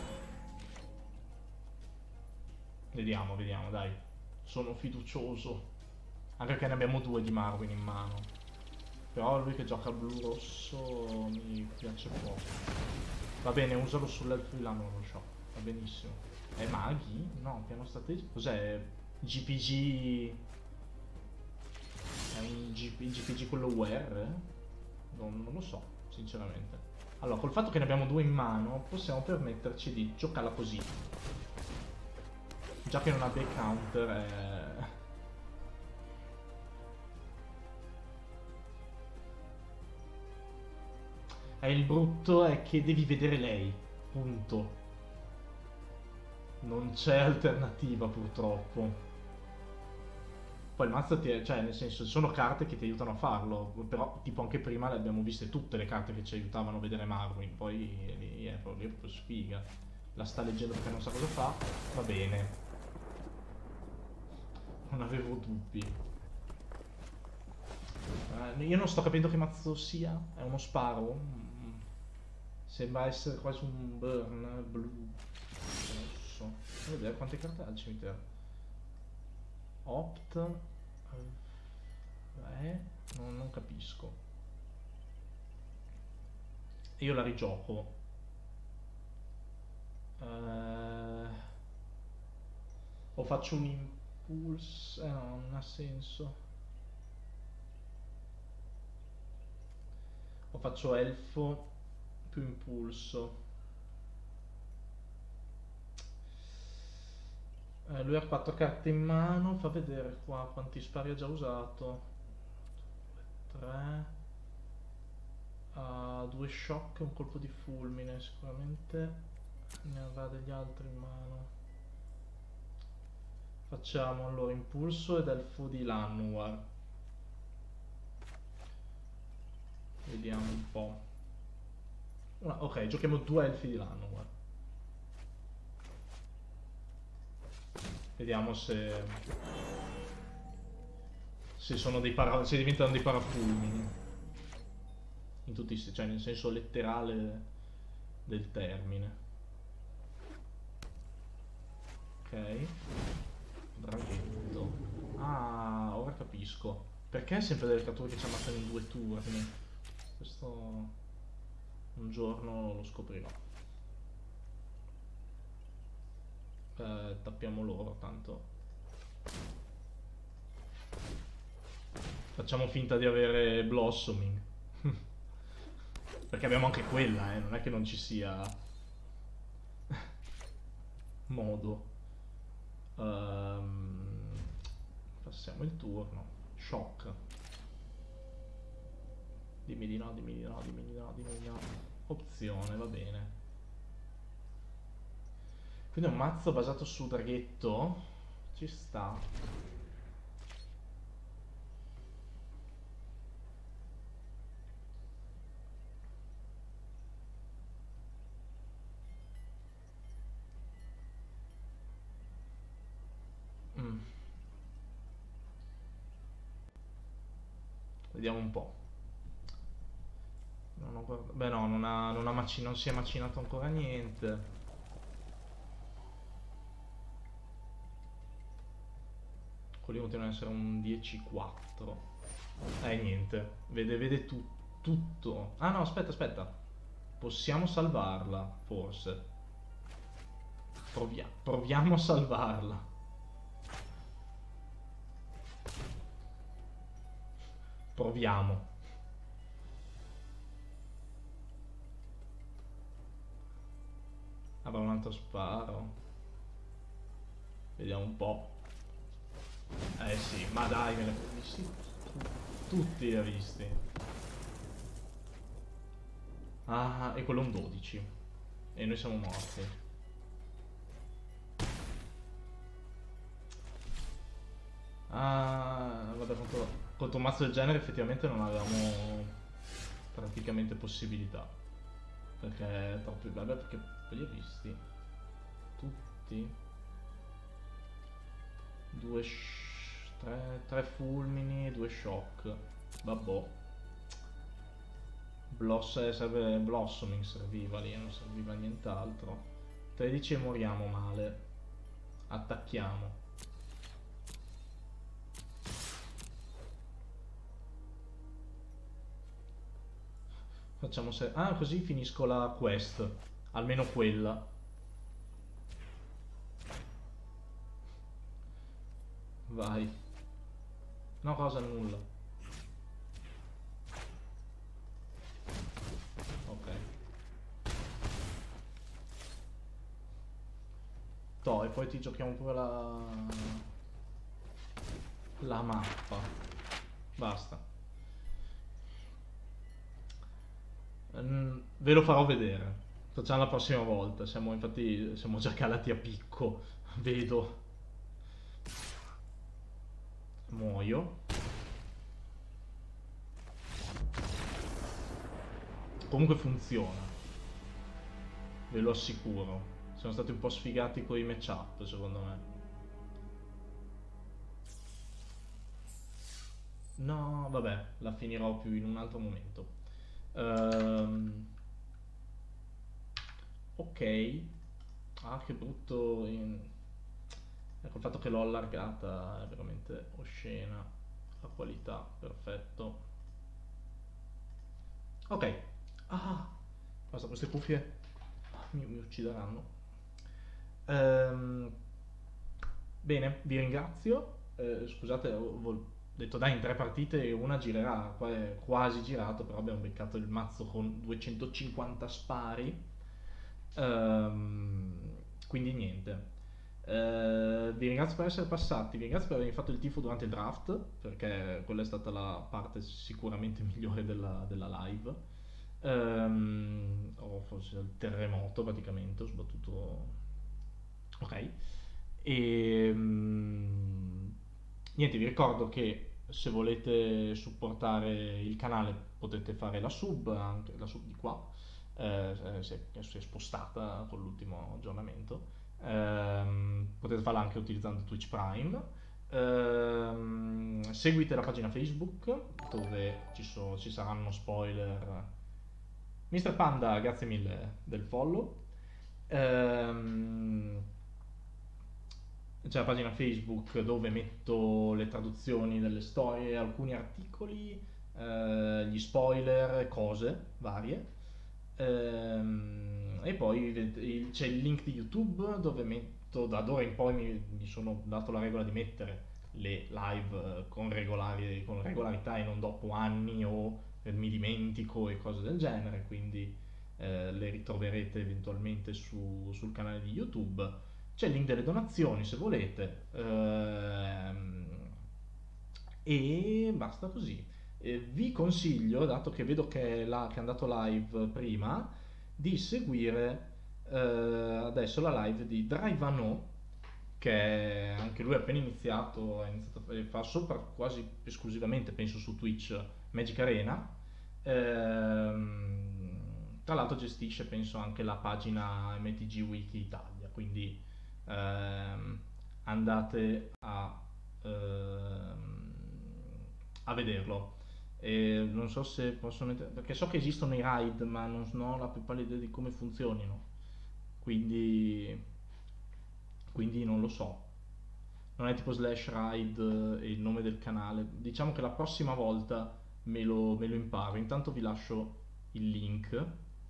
Vediamo, vediamo, dai. Sono fiducioso. Anche perché ne abbiamo due di Marwyn in mano. Però lui che gioca blu-rosso mi piace poco. Va bene, usalo sull'elfo di là, non lo so. Va benissimo. È maghi? No, piano strategico. Cos'è? G P G... È un G P G quello U R? Non, non lo so, sinceramente. Allora, col fatto che ne abbiamo due in mano, possiamo permetterci di giocarla così. Già che non ha back counter è... E il brutto è che devi vedere lei, punto. Non c'è alternativa purtroppo. Poi il mazzo ti è, cioè nel senso ci sono carte che ti aiutano a farlo, però tipo anche prima le abbiamo viste tutte le carte che ci aiutavano a vedere Marwyn, poi lì è proprio, lì è proprio sfiga. La sta leggendo perché non sa cosa fa, va bene. Non avevo dubbi. Eh, io non sto capendo che mazzo sia, è uno sparo? Mm, sembra essere quasi un burn blu. Rosso. Voglio vedere quante carte ha il cimitero. Opt. Eh, non, non capisco. Io la rigioco. Eh, o faccio un impulso. Eh no, non ha senso. O faccio elfo più impulso. Eh, lui ha quattro carte in mano, fa vedere qua quanti spari ha già usato. tre. Ha due shock e un colpo di fulmine, sicuramente ne avrà degli altri in mano. Facciamo allora impulso ed elfo di Llanowar. Vediamo un po'. Una, ok, giochiamo due elfi di Llanowar. Vediamo se se sono dei para, se diventano dei parafulmini in tutti i, cioè nel senso letterale del termine. Ok, draghetto. Ah, ora capisco perché è sempre delle creature che ci ammazzano in due turni. Questo un giorno lo scoprirò. Eh, tappiamo loro tanto. Facciamo finta di avere Blossoming. Perché abbiamo anche quella, eh, non è che non ci sia modo. Ehm, passiamo il turno. Shock. Dimmi di no, dimmi di no, dimmi di no, dimmi di no. Opzione, va bene. Quindi è un mazzo basato su draghetto. Ci sta. Mm. Vediamo un po'. Non ho guardato. Beh no, non, ha, non, ha maci- non si è macinato ancora niente. Quelli continuano ad essere un dieci quattro. Eh niente, vede, vede tu, tutto. Ah no, aspetta, aspetta. Possiamo salvarla, forse. Provia- proviamo a salvarla. Proviamo. Avrà un altro sparo. Vediamo un po'. Eh sì, ma dai, me li ho visti. Tutti li ho visti. Ah, e quello è un dodici. E noi siamo morti. Ah, vabbè, contro, contro un mazzo del genere effettivamente non avevamo praticamente possibilità. Perché è troppo... Vabbè, perché li ho visti. Tutti. Due... tre, tre fulmini, due shock. Vabbò. Bloss, eh, serve, blossoming serviva lì, non serviva nient'altro. tredici e moriamo male. Attacchiamo. Facciamo se... Ah, così finisco la quest. Almeno quella. Vai. No, cosa, nulla. Ok. Toh, e poi ti giochiamo pure la... la mappa. Basta. Mm, ve lo farò vedere. Facciamo la prossima volta. Siamo infatti siamo già calati a picco. Vedo. Muoio. Comunque funziona. Ve lo assicuro. Siamo stati un po' sfigati con i matchup, secondo me. No, vabbè, la finirò più in un altro momento. Ehm, ok. Ah, che brutto. in- Ecco, il fatto che l'ho allargata è veramente oscena. La qualità, perfetto. Ok. Ah, basta, queste cuffie mi, mi uccideranno. Ehm, bene, vi ringrazio. Eh, scusate, ho vol- detto dai, in tre partite una girerà. Qua è quasi girato, però abbiamo beccato il mazzo con duecentocinquanta spari. Ehm, quindi niente. Eh, vi ringrazio per essere passati, vi ringrazio per aver fatto il tifo durante il draft, perché quella è stata la parte sicuramente migliore della, della live. Ehm, o forse il terremoto praticamente, ho sbattuto. Ok. E mm, niente, vi ricordo che se volete supportare il canale potete fare la sub, anche la sub di qua, eh, eh, si, è, si è spostata con l'ultimo aggiornamento. Ehm, potete farla anche utilizzando Twitch Prime. Ehm, seguite la pagina Facebook dove ci, so- ci saranno spoiler. mister Panda, grazie mille del follow. Ehm, c'è la pagina Facebook dove metto le traduzioni delle storie, alcuni articoli, eh, gli spoiler, cose varie. Ehm, e poi vedete, il- c'è il link di YouTube dove metto, da d'ora in poi mi, mi sono dato la regola di mettere le live eh, con, regolari- con regolarità e non dopo anni o eh, mi dimentico e cose del genere, quindi eh, le ritroverete eventualmente su- sul canale di YouTube. C'è il link delle donazioni se volete. Ehm, e basta così. Eh, vi consiglio, dato che vedo che, è la- che è andato live prima, di seguire eh, adesso la live di Drivano, che anche lui ha appena iniziato, ha iniziato a fare- fa sopra quasi esclusivamente, penso, su Twitch Magic Arena. Ehm, tra l'altro gestisce, penso, anche la pagina M T G Wiki Italia, quindi ehm, andate a, ehm, a vederlo. E non so se posso mettere, perché so che esistono i raid, ma non ho la più pallida idea di come funzionino. Quindi, quindi non lo so. Non è tipo slash raid e il nome del canale. Diciamo che la prossima volta me lo, me lo imparo. Intanto vi lascio il link,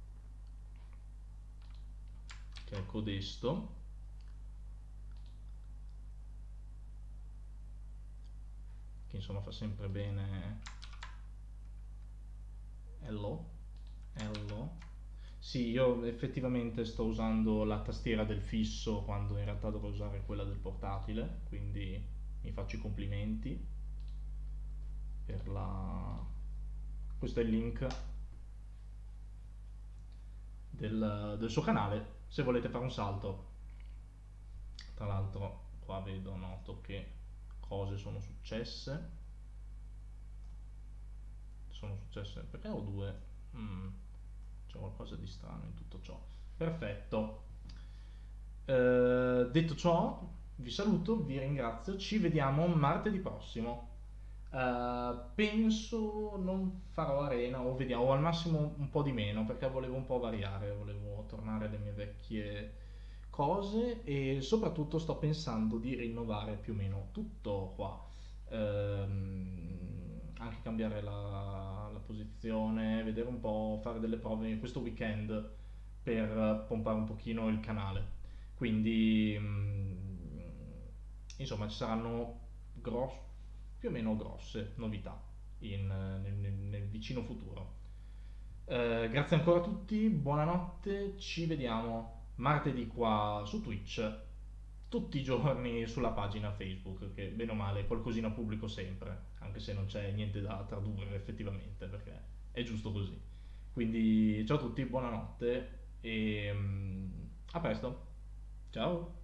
che è codesto, che insomma fa sempre bene. Hello, hello. Sì, io effettivamente sto usando la tastiera del fisso quando in realtà dovrò usare quella del portatile, quindi mi faccio i complimenti per la... Questo è il link del, del suo canale, se volete fare un salto. Tra l'altro qua vedo, noto che cose sono successe. Sono successe... Perché ho due? Mm, c'è qualcosa di strano in tutto ciò. Perfetto. Eh, detto ciò, vi saluto, vi ringrazio, ci vediamo martedì prossimo. Eh, penso non farò arena o vediamo, o al massimo un po' di meno perché volevo un po' variare, volevo tornare alle mie vecchie cose e soprattutto sto pensando di rinnovare più o meno tutto qua. Ehm, anche cambiare la, la posizione, vedere un po', fare delle prove questo weekend per pompare un pochino il canale. Quindi, mm, insomma, ci saranno gross- più o meno grosse novità in- nel, nel- nel vicino futuro. Eh, grazie ancora a tutti, buonanotte, ci vediamo martedì qua su Twitch, tutti i giorni sulla pagina Facebook, che bene o male qualcosina pubblico sempre, anche se non c'è niente da tradurre effettivamente, perché è giusto così. Quindi ciao a tutti, buonanotte e mm, a presto. Ciao.